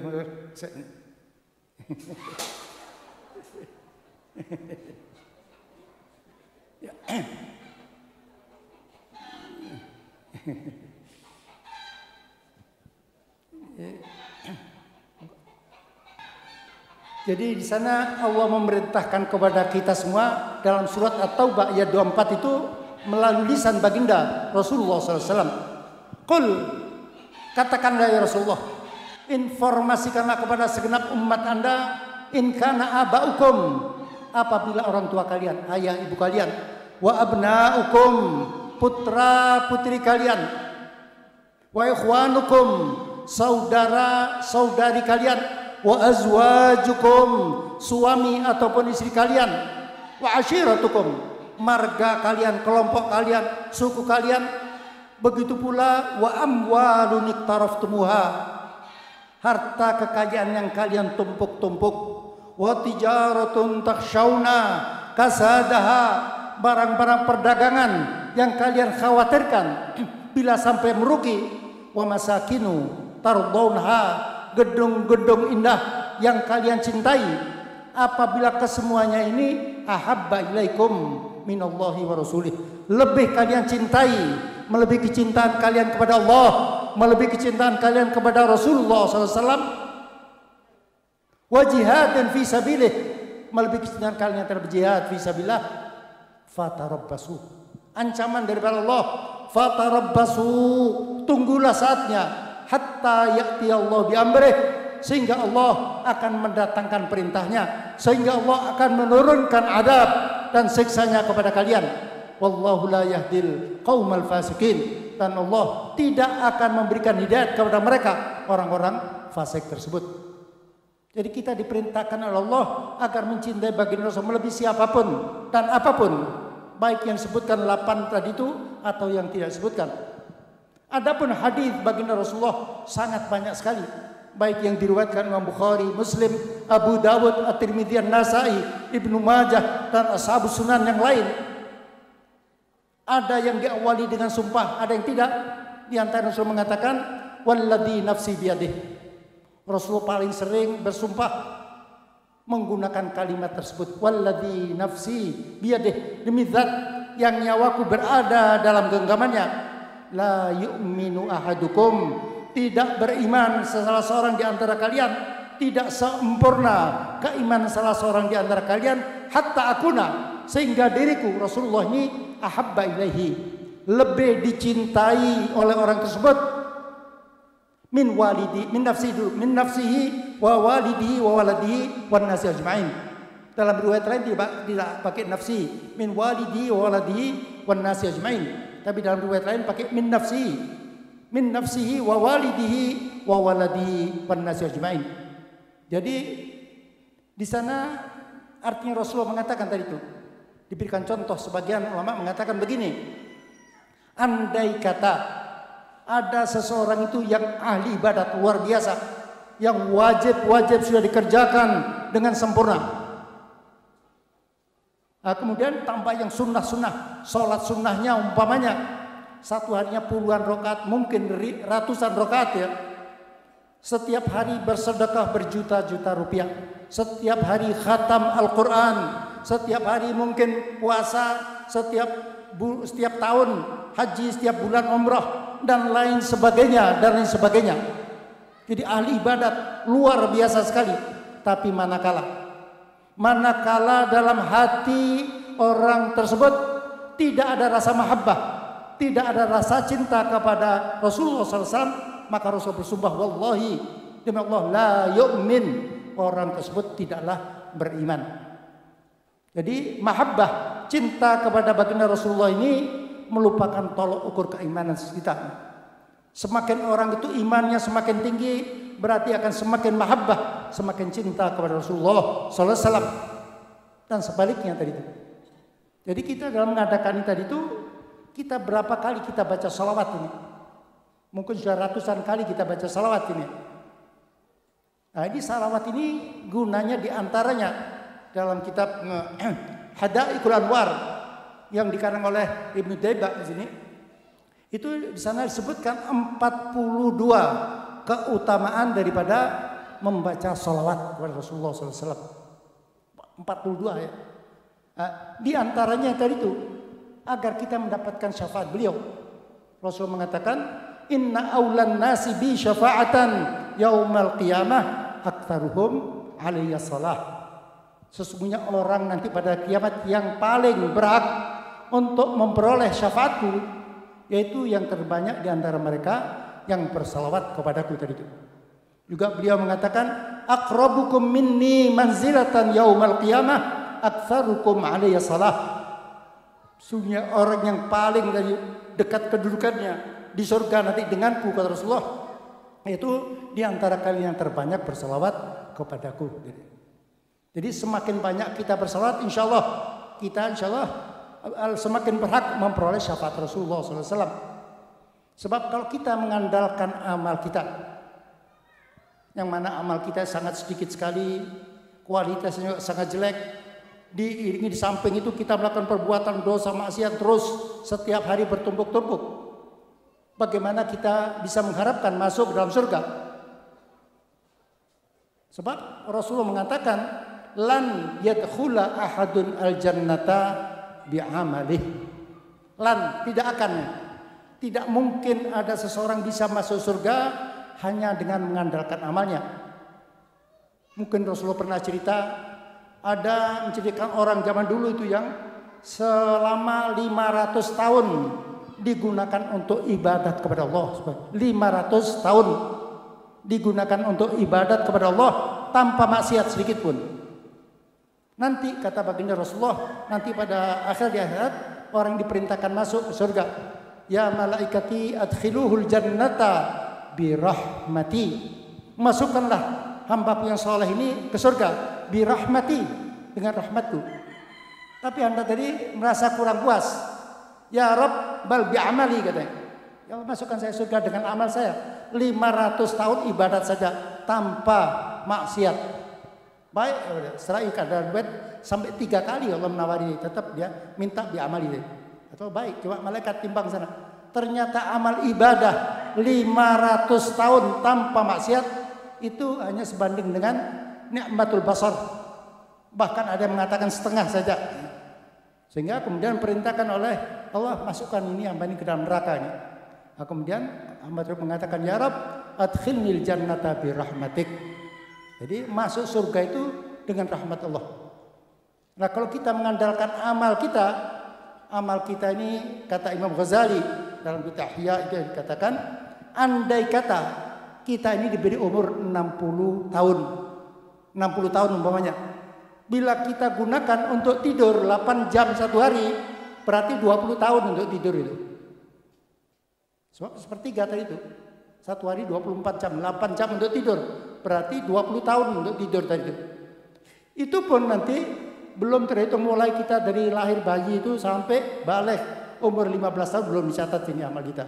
Jadi di sana Allah memerintahkan kepada kita semua dalam surat At-Taubah ayat 24 itu melalui lisan baginda Rasulullah SAW. Qul, katakanlah ya Rasulullah, informasikanlah kepada segenap umat Anda, in kana aba'ukum, apabila orang tua kalian, ayah ibu kalian, wa abna'ukum, putra putri kalian, wa ikhwanukum, saudara saudari kalian, wa azwajukum, suami ataupun istri kalian, wa ashiratukum, marga kalian, kelompok kalian, suku kalian, begitu pula wa amwalun iqtaraftumuha, harta kekayaan yang kalian tumpuk-tumpuk, wa tijaratun takhshawna kasadaha, barang-barang perdagangan yang kalian khawatirkan bila sampai merugi, wa masakinu tardawnaha, gedung-gedung indah yang kalian cintai, apabila kesemuanya ini ahabba ilaikum minallahi wa rasulih, lebih kalian cintai, melebihi kecintaan kalian kepada Allah, melebihi kecintaan kalian kepada Rasulullah SAW, wa jihadin fi sabilih, melebihi kecintaan kalian terhadap jihad fi sabilillah, fatarabbasu, ancaman daripada Allah, fatarabbasu, tunggulah saatnya, hatta ya'ti Allah bi amrih, sehingga Allah akan mendatangkan perintahnya, sehingga Allah akan menurunkan adab dan siksanya kepada kalian. Wallahu la yahdil qaumal fasikin, dan Allah tidak akan memberikan hidayah kepada mereka, orang-orang fasik tersebut. Jadi kita diperintahkan oleh Allah agar mencintai baginda Rasul melebihi siapapun dan apapun, baik yang disebutkan 8 tadi itu atau yang tidak disebutkan. Adapun hadis baginda Rasulullah sangat banyak sekali, baik yang diriwayatkan Imam Bukhari, Muslim, Abu Dawud, At-Tirmidzi, An-Nasa'i, Ibnu Majah dan Ashabus Sunan yang lain. Ada yang diawali dengan sumpah, ada yang tidak. Di antara Rasul mengatakan, walladzi nafsi biyadih, Rasulullah paling sering bersumpah menggunakan kalimat tersebut, walladzi nafsi biyadih, demi zat yang nyawaku berada dalam genggamannya, la yu'minu ahadukum, tidak beriman salah seorang di antara kalian, tidak sempurna keimanan salah seorang di antara kalian, hatta akuna, sehingga diriku Rasulullah ini ahabba ilaihi, lebih dicintai oleh orang tersebut, min nafsihi wa walidihi wa waladihi wan nasi ajma'in. Dalam riwayat lain tidak pakai nafsi, min walidihi wa waladihi wan nasi ajma'in. Tapi dalam riwayat lain pakai min nafsihi wa walidihi wa waladihi wan nasi ajma'in. Jadi di sana artinya Rasulullah mengatakan tadi itu, diberikan contoh, sebagian ulama mengatakan begini, andai kata ada seseorang itu yang ahli ibadat luar biasa, yang wajib sudah dikerjakan dengan sempurna, kemudian tambah yang sunnah, sholat sunnahnya umpamanya satu harinya puluhan rakaat, mungkin ratusan rakaat ya, setiap hari bersedekah berjuta-juta rupiah, setiap hari khatam Al-Quran, setiap hari mungkin puasa, setiap tahun haji, setiap bulan umrah, dan lain sebagainya. Jadi ahli ibadat luar biasa sekali. Tapi manakala dalam hati orang tersebut tidak ada rasa mahabbah, tidak ada rasa cinta kepada Rasulullah SAW, maka Rasul bersumpah, wallahi, demi Allah, la yu'min, orang tersebut tidaklah beriman. Jadi mahabbah, cinta kepada baginda Rasulullah ini melupakan tolok ukur keimanan kita. Semakin orang itu imannya semakin tinggi, berarti akan semakin mahabbah, semakin cinta kepada Rasulullah sallallahu alaihi wasallam. Dan sebaliknya tadi itu. Jadi kita dalam mengadakan tadi itu, kita berapa kali kita baca salawat ini? Mungkin sudah ratusan kali kita baca salawat ini. Nah, ini salawat ini gunanya diantaranya dalam kitab Hadaikul Anwar yang dikarang oleh Ibnu Daibah di sini. Itu di sana disebutkan 42 keutamaan daripada membaca salawat kepada Rasulullah SAW. 42 ya. Di antaranya tadi itu agar kita mendapatkan syafaat beliau. Rasul mengatakan, inna aulan nasi bi syafa'atan yaumal qiyamah aktsaruhum alayya salah. Sesungguhnya orang nanti pada kiamat yang paling berhak untuk memperoleh syafaatku, yaitu yang terbanyak di antara mereka yang bersalawat kepadaku tadi itu. Juga beliau mengatakan, aqrabukum minni manzilatan yaumal qiyamah aktsarukum alayya salah. Sesungguhnya orang yang paling dari dekat kedudukannya di surga nanti denganku, kata Rasulullah, yaitu di antara kalian yang terbanyak bersalawat kepadaku. Jadi semakin banyak kita bersalawat, insya Allah kita semakin berhak memperoleh syafaat Rasulullah SAW. Sebab kalau kita mengandalkan amal kita, yang mana amal kita sangat sedikit sekali, kualitasnya sangat jelek, diiringi di samping itu kita melakukan perbuatan dosa maksiat terus setiap hari bertumpuk-tumpuk, bagaimana kita bisa mengharapkan masuk dalam surga? Sebab Rasulullah mengatakan, lan yadkhula ahadun al-jannata bi'amalih. Lan, tidak mungkin ada seseorang bisa masuk surga hanya dengan mengandalkan amalnya. Mungkin Rasulullah pernah menceritakan orang zaman dulu itu yang selama 500 tahun digunakan untuk ibadat kepada Allah. 500 tahun digunakan untuk ibadat kepada Allah tanpa maksiat sedikit pun. Nanti kata baginda Rasulullah, nanti pada di akhirat orang diperintahkan masuk ke surga. Ya malaikati adkhiluhul jannata birahmati. Masukkanlah hambaku yang saleh ini ke surga birahmati, dengan rahmatku. Tapi Anda tadi merasa kurang puas. Ya Rabb bal bi'amali, katanya. Ya Allah, masukkan saya surga dengan amal saya. 500 tahun ibadat saja tanpa maksiat. Baik, setelah dalam duit sampai 3 kali Allah menawari, tetap dia minta bi'amali. Atau baik, coba malaikat timbang sana. Ternyata amal ibadah 500 tahun tanpa maksiat itu hanya sebanding dengan nikmatul basar, Bahkan ada yang mengatakan setengah saja. Sehingga kemudian perintahkan oleh Allah, masukkan ini hamba ini ke dalam neraka ini. Nah, kemudian hamba tersebut mengatakan, ya Rabb, adkhilnil jannata bi rahmatik. Jadi masuk surga itu dengan rahmat Allah. Nah, kalau kita mengandalkan amal kita ini, kata Imam Ghazali dalam kitab Ihya itu dikatakan, andai kata kita ini diberi umur 60 tahun umpamanya, bila kita gunakan untuk tidur 8 jam satu hari, berarti 20 tahun untuk tidur itu. Sepertiga tadi itu. Satu hari 24 jam, 8 jam untuk tidur, berarti 20 tahun untuk tidur tadi itu. Itu pun nanti belum terhitung mulai kita dari lahir bayi itu sampai balik umur 15 tahun belum dicatat ini amal kita.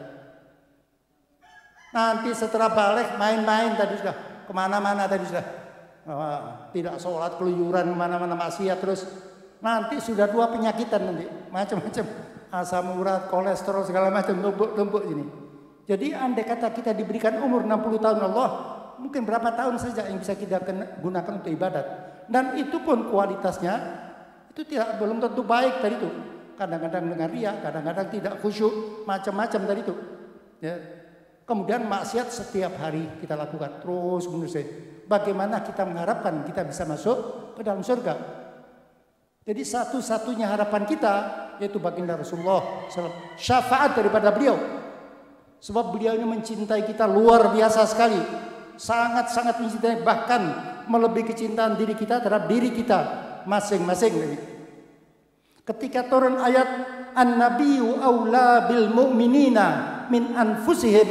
Nanti setelah balik main-main tadi sudah, kemana-mana tadi sudah, tidak sholat, keluyuran kemana-mana, maksiat terus. Nanti sudah 2 penyakitan nanti, macam-macam, asam urat, kolesterol segala macam tumpuk-tumpuk ini. Jadi andai kata kita diberikan umur 60 tahun Allah, mungkin berapa tahun saja yang bisa kita gunakan untuk ibadat. Dan itu pun kualitasnya itu belum tentu baik tadi itu. Kadang-kadang dengan riya, kadang-kadang tidak khusyuk, macam-macam tadi itu. Ya. Kemudian maksiat setiap hari kita lakukan terus menerus. Bagaimana kita mengharapkan kita bisa masuk ke dalam surga? Jadi satu-satunya harapan kita yaitu baginda Rasulullah SAW, syafaat daripada beliau. Sebab beliau ini mencintai kita luar biasa sekali, sangat-sangat mencintai, bahkan melebihi kecintaan diri kita terhadap diri kita masing-masing. Ketika turun ayat an-nabiyyu aula bil mu'minina min anfusihim,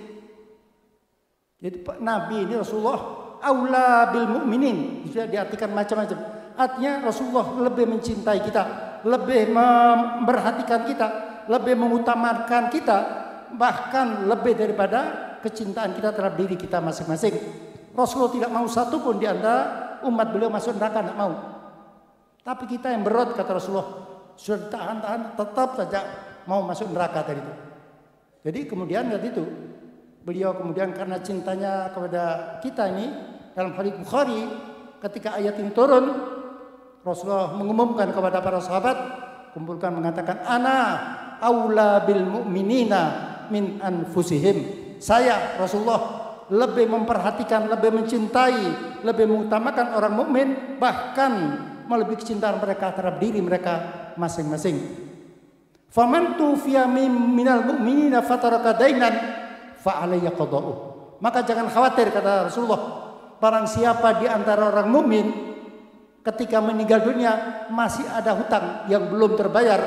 jadi Nabi ini Rasulullah aula bil mu'minin, sudah diartikan macam-macam. Artinya Rasulullah lebih mencintai kita, lebih memperhatikan kita, lebih mengutamakan kita, bahkan lebih daripada kecintaan kita terhadap diri kita masing-masing. Rasulullah tidak mau satu pun di antara umat beliau masuk neraka, tidak mau. Tapi kita yang berat, kata Rasulullah, sudah tahan-tahan tetap saja mau masuk neraka tadi itu. Jadi kemudian dari itu beliau kemudian karena cintanya kepada kita ini, dalam hadits Bukhari ketika ayat ini turun, Rasulullah mengumumkan kepada para sahabat, kumpulkan, mengatakan, ana aula bil mu'minina min anfusihim. Saya Rasulullah lebih memperhatikan, lebih mencintai, lebih mengutamakan orang mukmin, bahkan melebihi kecintaan mereka terhadap diri mereka masing-masing. Faman tufiya minal mu'minina fataraka dainan fa alayya qada'uh. Maka jangan khawatir, kata Rasulullah, barang siapa di antara orang mukmin ketika meninggal dunia masih ada hutang yang belum terbayar,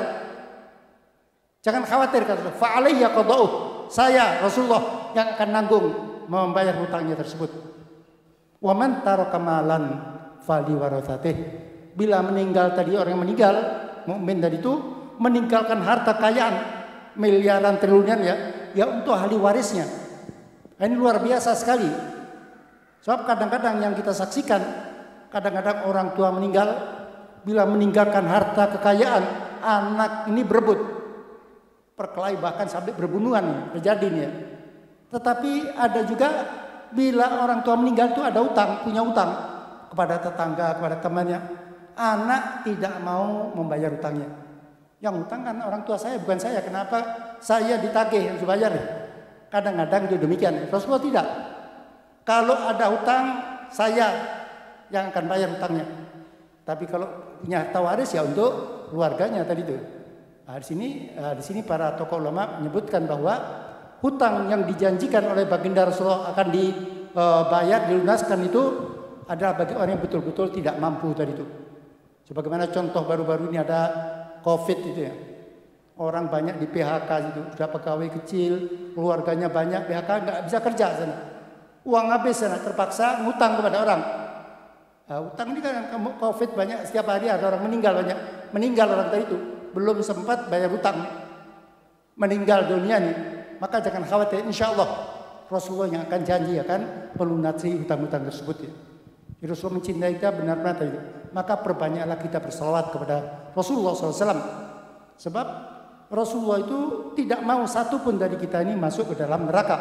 jangan khawatir, kata Rasulullah, fa alayya qada'uh. Saya Rasulullah yang akan nanggung membayar hutangnya tersebut. Wa man taraka malan fali waratsatih. Bila meninggal tadi, orang yang meninggal mukmin tadi itu meninggalkan harta kekayaan miliaran triliunan ya untuk ahli warisnya. Ini luar biasa sekali. Sebab kadang-kadang yang kita saksikan, kadang-kadang orang tua meninggal, bila meninggalkan harta kekayaan, anak ini berebut, perkelahi, bahkan sampai berbunuhan terjadi nih ya. Tetapi ada juga bila orang tua meninggal itu ada utang, punya utang kepada tetangga, kepada temannya, anak tidak mau membayar utangnya. Yang utang kan orang tua saya, bukan saya. Kenapa saya ditagih harus bayar? Kadang-kadang itu demikian. Rasulullah tidak. Kalau ada utang, saya yang akan bayar utangnya. Tapi kalau punya harta waris ya untuk keluarganya tadi itu. Nah, di sini para tokoh ulama menyebutkan bahwa hutang yang dijanjikan oleh baginda Rasulullah akan dibayar, dilunaskan itu adalah bagi orang yang betul-betul tidak mampu tadi itu. Sebagaimana contoh baru-baru ini ada COVID itu ya. Orang banyak di PHK itu, sudah pegawai kecil, keluarganya banyak, PHK nggak bisa kerja sana. Uang habis sana, terpaksa ngutang kepada orang. Nah, utang ini kan COVID banyak, setiap hari ada orang meninggal banyak. Meninggal orang tadi itu, belum sempat bayar utang. Meninggal dunia nih. Maka jangan khawatir, insya Allah Rasulullah yang akan janji akan melunasi hutang-hutang tersebut ya. Rasulullah mencintai kita benar-benar tadi. Maka perbanyaklah kita bersalawat kepada Rasulullah SAW. Sebab Rasulullah itu tidak mau satu pun dari kita ini masuk ke dalam neraka.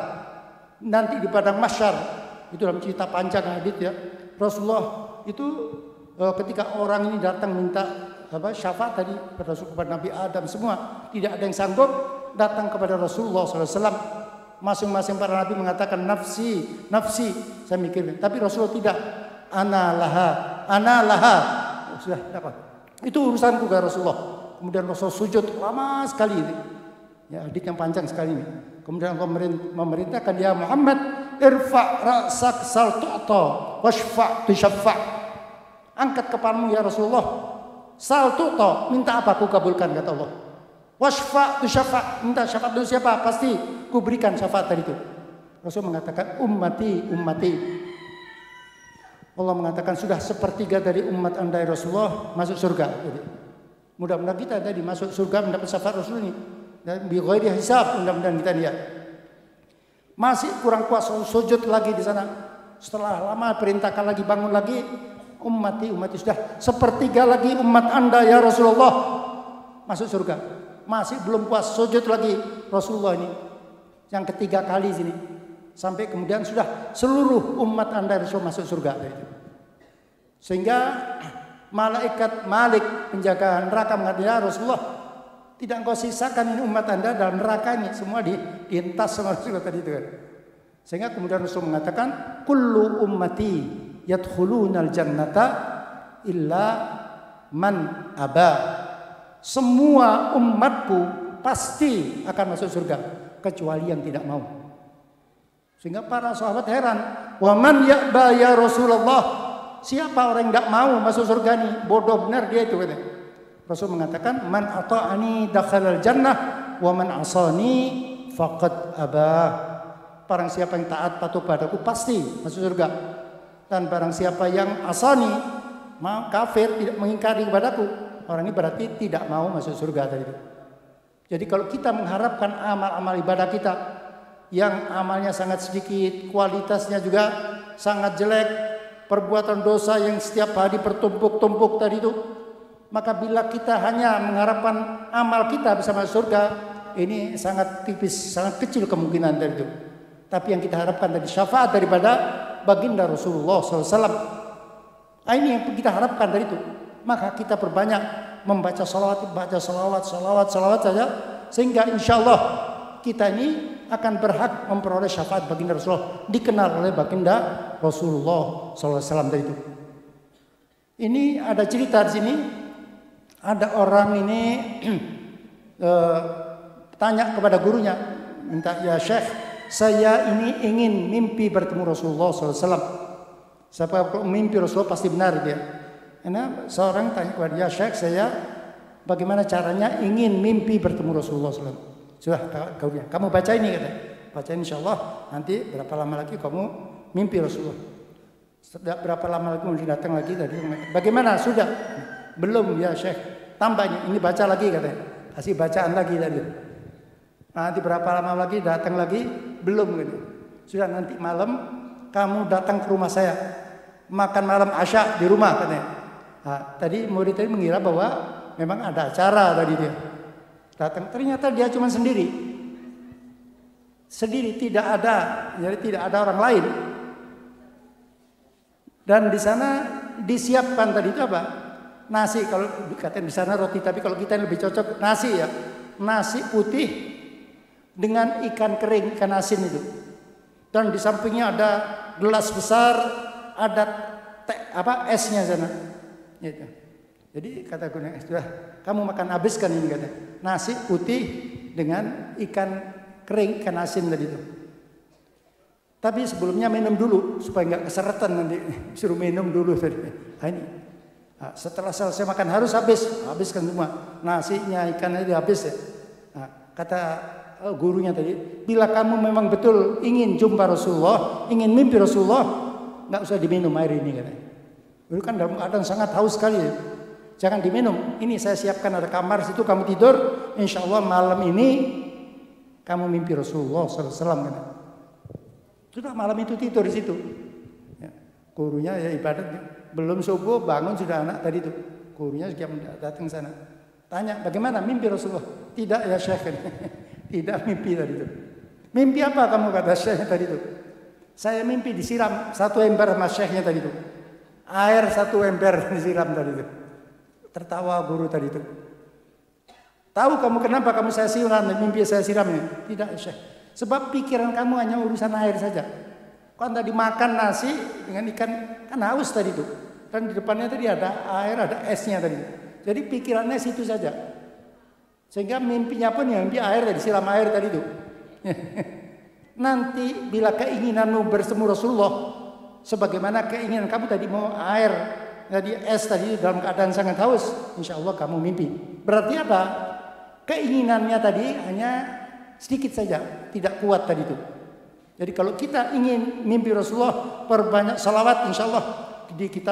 Nanti di padang mahsyar, itu dalam cerita panjang hadits ya, Rasulullah itu ketika orang ini datang minta syafaat tadi kepada Nabi Adam semua, tidak ada yang sanggup datang kepada Rasulullah SAW. Masing-masing para nabi mengatakan nafsi, nafsi. Saya mikir, tapi Rasulullah tidak. Ana laha, ana laha. Sudah dapat. Itu urusanku ke Rasulullah. Kemudian Rasul sujud lama sekali. Ya, hadits yang panjang sekali ini. Kemudian Allah memerintahkan, ya Muhammad, irfa' ra'sak sal tu'ta washfa' tushaffa'. Angkat kepalamu ya Rasulullah. Sal tu'ta, minta apa aku kabulkan, kata Allah. Washfa' tushaffa', minta syafaat dari siapa? Pasti ku berikan syafaat dari itu. Rasul mengatakan ummati, ummati. Allah mengatakan sudah sepertiga dari umat Anda ya Rasulullah masuk surga. Jadi, mudah-mudahan kita tadi masuk surga mendapat syafaat Rasul ini. Dan bi ghairi hisab, mudah-mudahan kita lihat. Masih kurang kuat, sujud lagi di sana. Setelah lama perintahkan lagi, bangun lagi. Ummati, ummati, sudah sepertiga lagi umat Anda ya Rasulullah masuk surga. Masih belum puas, sujud lagi Rasulullah ini. Yang ketiga kali sini. Sampai kemudian sudah seluruh umat Anda Rasul masuk surga. Sehingga malaikat Malik penjaga neraka mengatakan, ya Rasulullah, tidak engkau sisakan ini umat Anda dalam neraka ini, semua dihentas sama Rasulullah tadi itu kan. Sehingga kemudian Rasul mengatakan, kullu ummati yadkhulunal jannata illa man aba. Semua umatku pasti akan masuk surga kecuali yang tidak mau. Sehingga para sahabat heran, wa man ya'ba ya Rasulullah, siapa orang yang tidak mau masuk surga nih? Bodoh benar dia itu katanya. Rasul mengatakan, man ata'ani dakhalal jannah wa man asani faqad aba. Barang siapa yang taat patuh padaku pasti masuk surga. Dan barang siapa yang asani, kafir, tidak mengingkari kepadaku, orang ini berarti tidak mau masuk surga tadi. Jadi kalau kita mengharapkan amal-amal ibadah kita yang amalnya sangat sedikit, kualitasnya juga sangat jelek, perbuatan dosa yang setiap hari bertumpuk-tumpuk tadi itu, maka bila kita hanya mengharapkan amal kita bisa masuk surga, ini sangat tipis, sangat kecil kemungkinan dari itu. Tapi yang kita harapkan dari syafaat daripada baginda Rasulullah SAW. Ini yang kita harapkan dari itu. Maka kita perbanyak membaca salawat, baca salawat saja, sehingga insya Allah kita ini akan berhak memperoleh syafaat baginda Rasulullah, dikenal oleh baginda Rasulullah SAW dari itu. Ini ada cerita di sini, ada orang ini tanya kepada gurunya, minta, ya Syekh, saya ini ingin mimpi bertemu Rasulullah SAW. Siapa mimpi Rasulullah pasti benar dia. Karena seorang tanya kepada dia, Syekh, saya bagaimana caranya ingin mimpi bertemu Rasulullah SAW. Sudah kamu baca ini kata. Baca insya Allah nanti berapa lama lagi kamu mimpi Rasulullah. Setelah berapa lama lagi kemudian datang lagi tadi. Bagaimana sudah? Belum ya Syekh. Tambahnya ini baca lagi katanya. Kasih bacaan lagi tadi. Nanti berapa lama lagi datang lagi? Belum gitu. Sudah nanti malam kamu datang ke rumah saya. Makan malam asya di rumah katanya. Nah, tadi murid tadi mengira bahwa memang ada acara tadi dia. Datang, ternyata dia cuma sendiri, tidak ada, jadi tidak ada orang lain. Dan di sana disiapkan tadi itu apa? Nasi, kalau dikatakan di sana roti, tapi kalau kita lebih cocok nasi ya, nasi putih dengan ikan kering, ikan asin itu. Dan di sampingnya ada gelas besar, ada esnya sana. Gitu. Jadi kata gurunya, sudah kamu makan habiskan ini kata. Nasi putih dengan ikan kering, ikan asin tadi itu. Tapi sebelumnya minum dulu supaya nggak keseretan nanti. Suruh minum dulu tadi. Nah, ini. Nah, setelah selesai makan harus habiskan semua. Nasinya, ikannya itu habis ya. Nah, kata gurunya tadi, bila kamu memang betul ingin jumpa Rasulullah, ingin mimpi Rasulullah, nggak usah diminum air ini katanya. Dulu kan dalam keadaan sangat haus sekali ya. Jangan diminum. Ini saya siapkan ada kamar situ kamu tidur. Insya Allah malam ini kamu mimpi Rasulullah SAW. Sudah malam itu tidur di situ. Ya, gurunya ya ibadat belum subuh bangun sudah anak tadi itu. Gurunya juga datang sana. Tanya bagaimana mimpi Rasulullah? Tidak ya Syekh. Tidak mimpi tadi itu. Mimpi apa kamu kata Syekh tadi itu? Saya mimpi disiram satu ember sama Syekhnya tadi itu. Air 1 ember disiram tadi itu. Tertawa guru tadi itu. Tahu kamu kenapa kamu saya siram, mimpi saya siramnya? Tidak, Syekh. Sebab pikiran kamu hanya urusan air saja. Kau tadi makan nasi dengan ikan, kan haus tadi itu. Dan di depannya tadi ada air, ada esnya tadi. Jadi pikirannya situ saja. Sehingga mimpinya pun yang mimpi air tadi, siram air tadi itu. Nanti bila keinginanmu bertemu Rasulullah, sebagaimana keinginan kamu tadi mau air, tadi es tadi dalam keadaan sangat haus, insya Allah kamu mimpi. Berarti apa? Keinginannya tadi hanya sedikit saja, tidak kuat tadi itu. Jadi kalau kita ingin mimpi Rasulullah, perbanyak salawat, insya Allah di kitab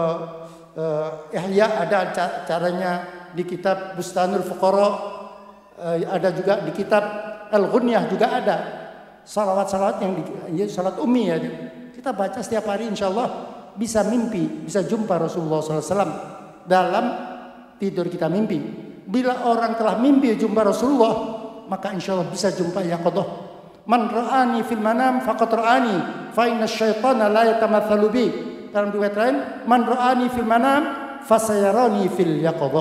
Ihya ada caranya, di kitab Bustanul Fuqara ada juga, di kitab Al-Ghunyah juga ada salawat-salawat yang salat ummi ya. Kita baca setiap hari, insya Allah bisa mimpi, bisa jumpa Rasulullah SAW dalam tidur kita mimpi. Bila orang telah mimpi jumpa Rasulullah, maka insya Allah bisa jumpa yaqadhah. Man ra'ani fil manam faqad ra'ani fa inna syaitana la yatamatsalu bi. Dalam riwayat lain, man ra'ani fil manam fasayarani fil yaqadhah.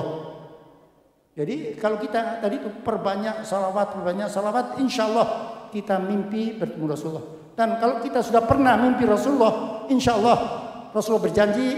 Jadi kalau kita tadi itu perbanyak salawat, insya Allah kita mimpi bertemu Rasulullah. Dan kalau kita sudah pernah mimpi Rasulullah, insya Allah Rasulullah berjanji,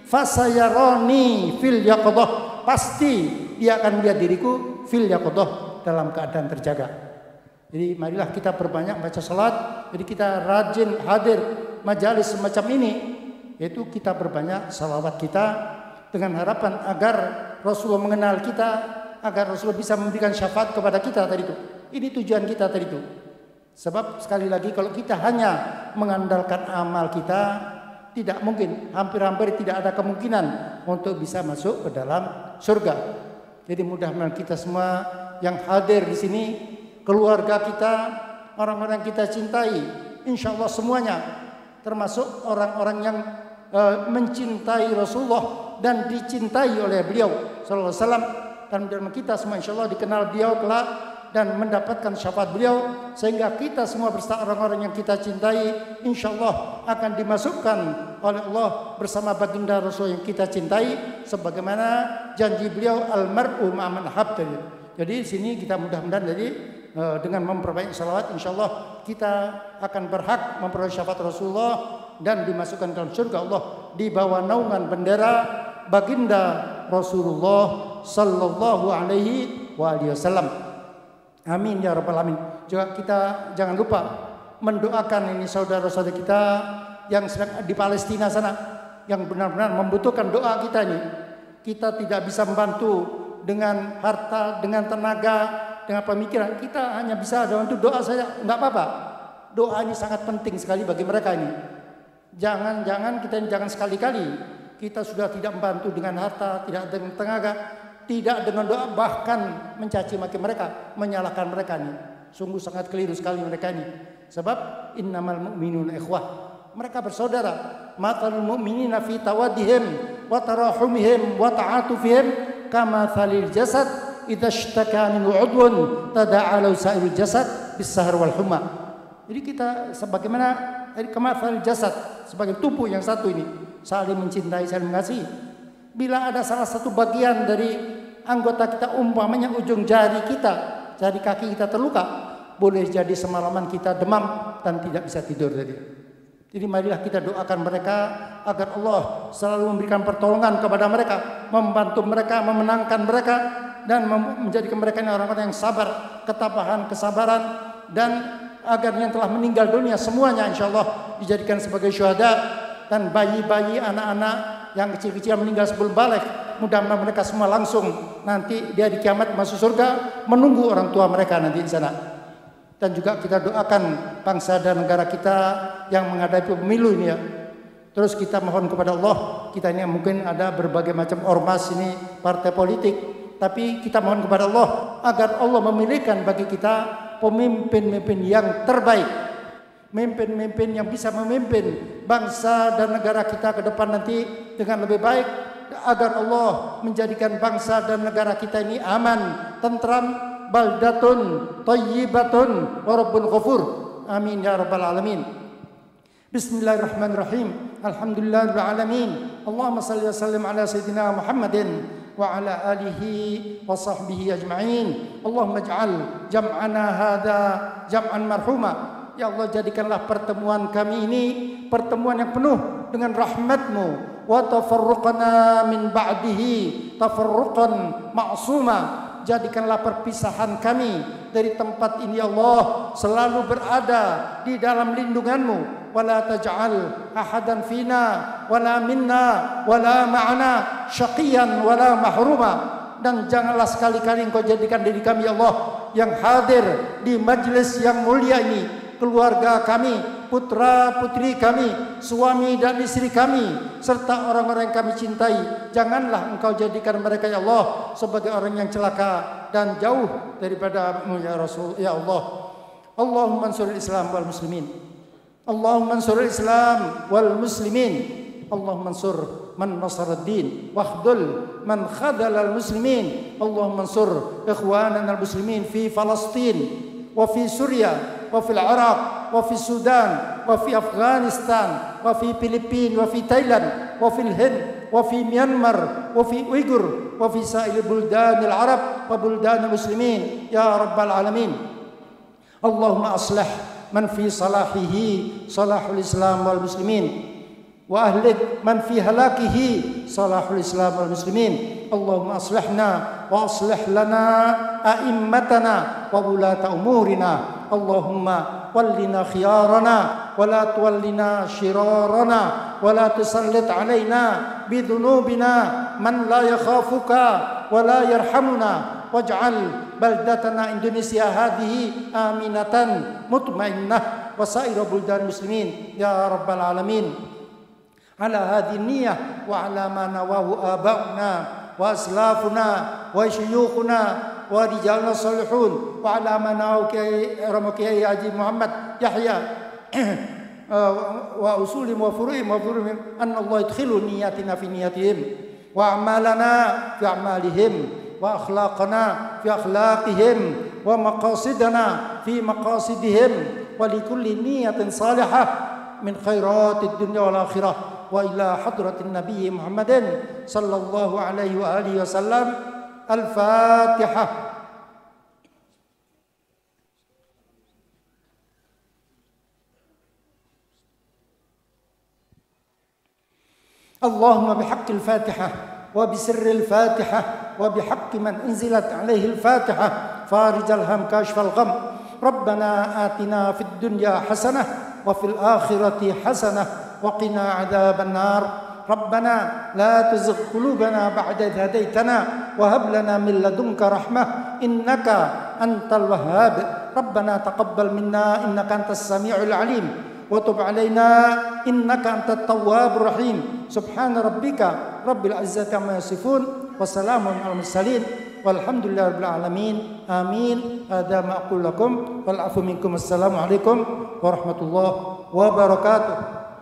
fasayarani fil yaqadhah, pasti dia akan melihat diriku fil yaqadhah, dalam keadaan terjaga. Jadi marilah kita perbanyak baca salat. Jadi kita rajin hadir majalis semacam ini, yaitu kita perbanyak salawat kita dengan harapan agar Rasulullah mengenal kita, agar Rasulullah bisa memberikan syafaat kepada kita tadi itu. Ini tujuan kita tadi itu. Sebab sekali lagi kalau kita hanya mengandalkan amal kita, tidak mungkin, hampir-hampir tidak ada kemungkinan untuk bisa masuk ke dalam surga. Jadi mudah-mudahan kita semua yang hadir di sini, keluarga kita, orang-orang yang kita cintai, insya Allah semuanya, termasuk orang-orang yang mencintai Rasulullah dan dicintai oleh beliau Sallallahu Alaihi Wasallam, dan mudah-mudahan kita semua insya Allah dikenal beliau kelak dan mendapatkan syafaat beliau, sehingga kita semua bersama orang-orang yang kita cintai insya Allah akan dimasukkan oleh Allah bersama baginda Rasul yang kita cintai, sebagaimana janji beliau almar'u ma'man habb. Jadi di sini kita mudah-mudahan jadi dengan memperbanyak salawat, insya Allah kita akan berhak memperoleh syafaat Rasulullah dan dimasukkan dalam surga Allah di bawah naungan bendera baginda Rasulullah Sallallahu Alaihi Wasallam. Amin ya rabbal alamin. Juga kita jangan lupa mendoakan ini saudara-saudara kita yang sedang di Palestina sana, yang benar-benar membutuhkan doa kita ini. Kita tidak bisa membantu dengan harta, dengan tenaga, dengan pemikiran. Kita hanya bisa untuk doa saja, enggak apa-apa. Doa ini sangat penting sekali bagi mereka ini. Jangan sekali-kali kita sudah tidak membantu dengan harta, tidak dengan tenaga, tidak dengan doa, bahkan mencaci maki mereka, menyalahkan mereka ini. Sungguh sangat keliru sekali mereka ini. Sebab innamal mu'minuna ikhwah, mereka bersaudara. Matalul mu'minina fi tawaddihim wa tarahumihim wa ta'atufihim kama thalil jasad idza ishtaka minhu 'udwun tada'a lahu sa'irul jasad bis-sahar wal humma. Jadi kita sebagaimana kama thalil jasad, sebagai tubuh yang satu ini, saling mencintai, saling mengasihi. Bila ada salah satu bagian dari anggota kita, umpamanya ujung jari kita, jari kaki kita terluka, boleh jadi semalaman kita demam dan tidak bisa tidur tadi. Jadi marilah kita doakan mereka agar Allah selalu memberikan pertolongan kepada mereka, membantu mereka, memenangkan mereka, dan menjadikan mereka ini orang-orang yang sabar, ketabahan, kesabaran, dan agar yang telah meninggal dunia semuanya insya Allah dijadikan sebagai syuhada, dan bayi-bayi, anak-anak yang kecil-kecil meninggal sebelum balik, mudah-mudahan mereka semua langsung nanti di hari kiamat masuk surga menunggu orang tua mereka nanti di sana. Dan juga kita doakan bangsa dan negara kita yang menghadapi pemilu ini ya. Terus kita mohon kepada Allah, kita ini mungkin ada berbagai macam ormas ini, partai politik, tapi kita mohon kepada Allah agar Allah memilihkan bagi kita pemimpin-pemimpin yang terbaik, pemimpin-pemimpin yang bisa memimpin bangsa dan negara kita ke depan nanti dengan lebih baik, agar Allah menjadikan bangsa dan negara kita ini aman, tentram, baldatun thayyibatun wa rabbun ghafur. Amin ya rabbal alamin. Bismillahirrahmanirrahim. Alhamdulillahirabbil alamin. Allahumma shalli wa sallim ala sayyidina Muhammadin wa ala alihi wa sahbihi ajma'in. Allahumma ij'al jam'ana hadza jam'an marhuma. Ya Allah, jadikanlah pertemuan kami ini pertemuan yang penuh dengan rahmat-Mu. Wa tafarruqana min ba'dihi tafarruqan ma'suma. Jadikanlah perpisahan kami dari tempat ini ya Allah selalu berada di dalam lindungan-Mu. Wala taj'al ahadan fina wala minna wala ma'ana syaqiyan wala mahruma. Dan janganlah sekali-kali Engkau jadikan diri kami ya Allah yang hadir di majlis yang mulia ini, keluarga kami, putra putri kami, suami dan istri kami, serta orang-orang yang kami cintai. Janganlah Engkau jadikan mereka ya Allah sebagai orang yang celaka dan jauh daripada-Mu ya Rasul ya Allah. Allahumma ansuril Islam wal muslimin. Allahumma ansuril Islam wal muslimin. Allahumma ansur man nasara ad-din wakhdul man khadala al-muslimin. Allahumma ansur ikhwanana al-muslimin fi Palestin wa fi Suriah wa fil Iraq wa fi Sudan wa fi Afghanistan wa fi Filipina wa fi Thailand wa fil Hind wa fi Myanmar wa fi Uyghur wa fi sa'il buldanil Arab wa buldanil muslimin ya rabbal alamin. Allahumma aslih man fi salahihi salahul Islam wal muslimin wa ahlik man fi halakihi salahul Islam wal muslimin. Allahumma aslihna wa aslih lana a'immatana wa wulata umurina. Allahumma wallina khiyarana wa la tuwallina shirarana wa la tusallit alaina bidhunubina man la yakhafuka wa la yarhamuna. Waj'al baldatana Indonesia hadhihi aminatan mutmainnah wa sa'ira buldan muslimin ya rabbal alamin. Ala hadhihi niyyah wa ala ma nawahu aba'una wa aslafuna wa syuyukhuna wa rijalna salihun wa ala ma nawahu Kiai Haji Muhammad Yahya wa usulim wa furu'im anna Allah yadkhilu niyyatina fi niyyatihim wa a'malana fi a'malihim wa akhlaqana fi akhlaqihim wa maqasidana fi maqasidihim wa likulli niyyatin salihah min khairatid dunya wal akhirah. Wa ila hadratin Nabi Muhammadin sallallahu alaihi wa alihi wasallam. Al-Fatihah. Allahumma bihaqqil Fatihah wa bisirril Fatihah wa bihaqqi man unzilat alaihi al-Fatihah farijal ham kashfal gham. Rabbana atina fid dunya hasanah wa fil akhirati hasanah وقنا عذاب النار. ربنا لا تزغ قلوبنا بعد إذ هديتنا وهب لنا من لدنك رحمة إنك أنت الوهاب. ربنا تقبل منا إنك أنت السميع العليم وتب علينا إنك أنت التواب الرحيم. سبحان ربك رب العزة عما يصفون وسلام على المرسلين والحمد لله رب العالمين. آمين. هذا ما أقول لكم والعفو منكم. السلام عليكم ورحمة الله وبركاته.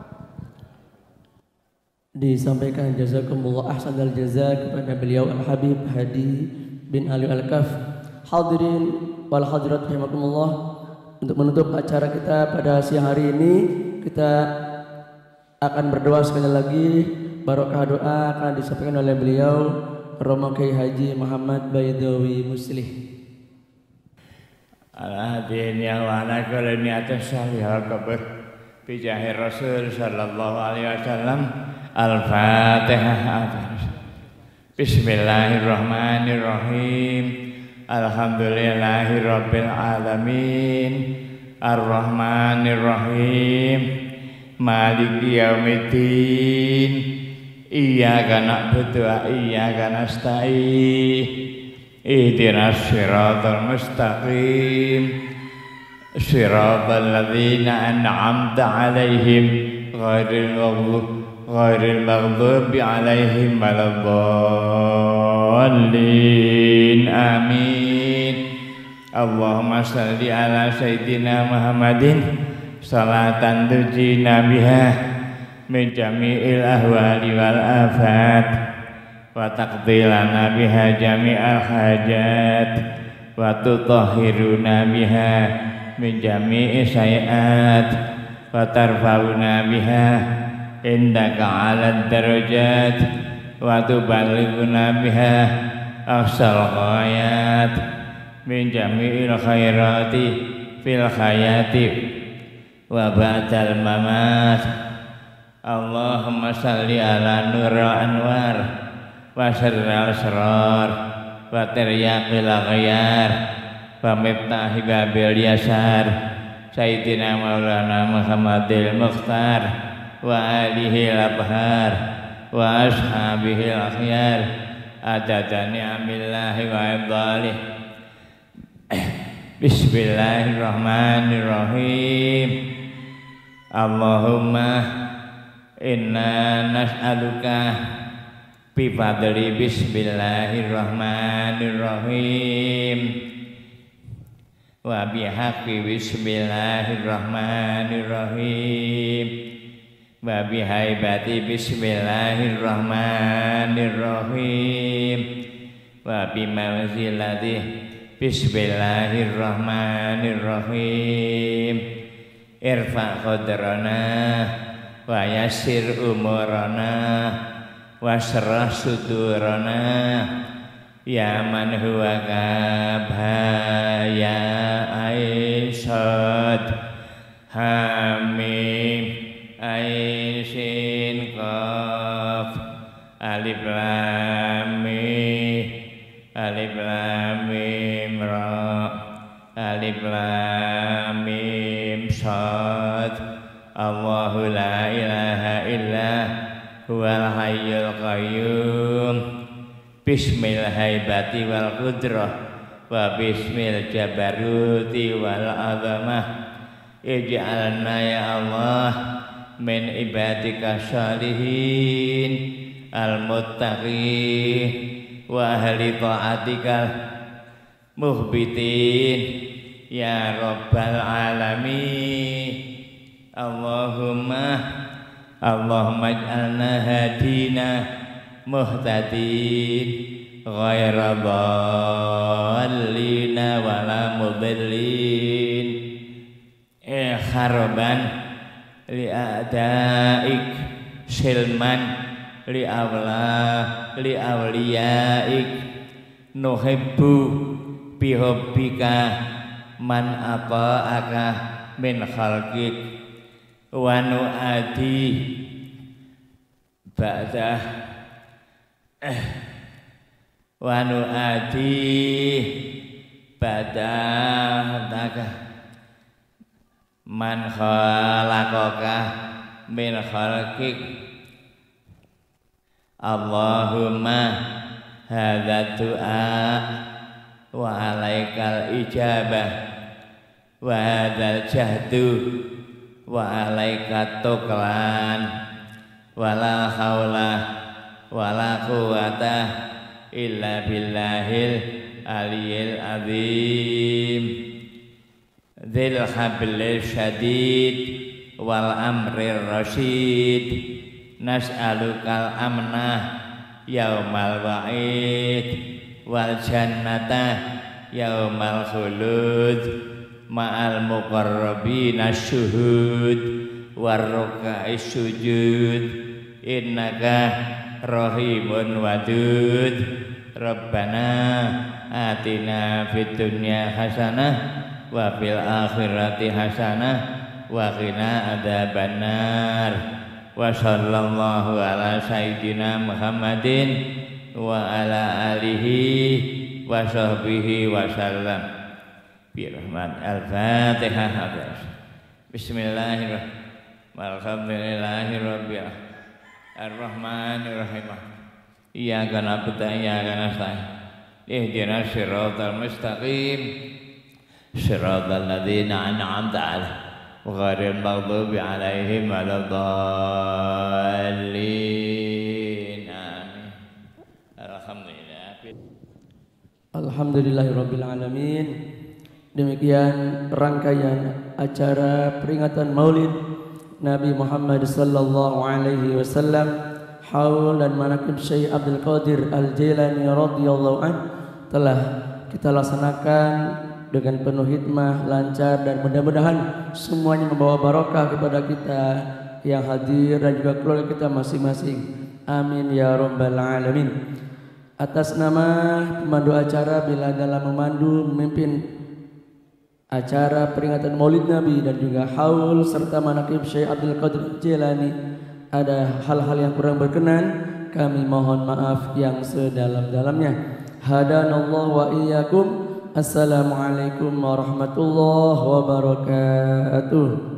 Disampaikan jazakumullah ahsanal jaza kepada beliau Al-Habib Hadi bin Ali Al-Kaf. Hadirin wal hadirat rahimakumullah, untuk menutup acara kita pada siang hari ini, kita akan berdoa sekali lagi. Barokah doa akan disampaikan oleh beliau Romo Kiai Haji Muhammad Baidawi Muslih. Al-hadirin yang wa'ala kulli ni'atin salihah kabir bijahi Rasul sallallahu alaihi wasallam. Al-Fatihah. Bismillahirrahmanirrahim. Alhamdulillahirabbil alamin. Ar-Rahmanirrahim. Maliki yaumiddin. Iyyaka na'budu wa iyyaka nasta'in. Ihdinas siratal mustaqim. Siratal ladzina an'amta 'alaihim ghairil maghdubi 'alaihim waladdallin. Amin. Allahumma shalli ala sayyidina Muhammadin salatan tujina biha min jami'il ahwali wal afat wa taqdilana biha jami'al hajat wa tutahhiruna biha min jami'i sayiat wa tarfa'una biha indaka 'alad darajat wa tuballighuna biha aqsal ghayat min jami'il khairati fil hayati wa ba'dal mamat. Allahumma salli ala nuril anwar wa sirril asrar wa tiryaqil aghyar wa miftahi babil yasar sayyidina maulana Muhammadil Mukhtar wa alihi al-abhar wa ashabihi al-akhyar adada ni'amillahi wa ibdalih. Bismillahirrahmanirrahim. Allahumma inna nas'aluka bi fadli bismillahirrahmanirrahim wa bihaqqi bismillahirrahmanirrahim wa bihaibati bismillahirrahmanirrahim wa bimanzilati bismillahirrahmanirrahim. Irfa qadrana wa yassir umurana wa syrah sudurana ya man huwa kabhaya aisyad hamim aisin qaf alif lam mim ra alif lam mim sad. Allahu la ilaha illa huwal hayyul qayyum. Bismil haibati wal qudrah wa bismil jabaruti wal azamah. Ij'alna ya Allah min ibadika shalihin al muttaqin wa ahli ta'atikal muhbitin ya rabbal alamin. Allahumma ij'alna hadina muhtadin ghaira dhallina wala mudillin kharban li a'daik silman li awliyaik nuhibbu bihubbika man ata'aka min khalqik wa nu'adi ba'dah wa nu'adi ba'dah man khalaqaka min khalqik. Allahumma hadza du'a wa alaikal ijabah wa hadzal jahdu wa alaika tuklan wala haula wala quwata illa billahil aliyil azim dzil hablil syadid wal amrir rasyid. Nas'alukal amnah yaumal wa'id wal jannata yaumal khulud ma'al muqarrabina syuhud warrukai sujud innaka rahimun wadud. Rabbana atina fid dunya hasanah wa fil akhirati hasanah wa qina adzabannar. Wa sallallahu ala sayyidina Muhammadin wa ala alihi wa sahbihi wa sallam. Birahmat al-Fatihah. Bismillahirrahmanirrahim. Alhamdulillahirabbil arrahmanirrahim. Iyyaka na'budu wa iyyaka nasta'in. Ihdinas siratal mustaqim. Siratal ladzina an'amta 'alaihim ghairil maghdubi 'alaihim waladdallin. Amin. Alhamdulillah. Alhamdulillahirabbil alamin. Demikian rangkaian acara peringatan Maulid Nabi Muhammad sallallahu alaihi wasallam haul dan manaqib Syekh Abdul Qadir Al-Jailani radhiyallahu anhu telah kita laksanakan dengan penuh hikmah, lancar, dan mudah-mudahan semuanya membawa barokah kepada kita yang hadir dan juga keluarga kita masing-masing. Amin ya rabbal alamin. Atas nama pemandu acara bila dalam memandu memimpin acara peringatan Maulid Nabi dan juga haul serta manaqib Syekh Abdul Qadir Jilani ada hal-hal yang kurang berkenan, kami mohon maaf yang sedalam-dalamnya. Hadanallahu wa iyyakum. Assalamualaikum warahmatullahi wabarakatuh.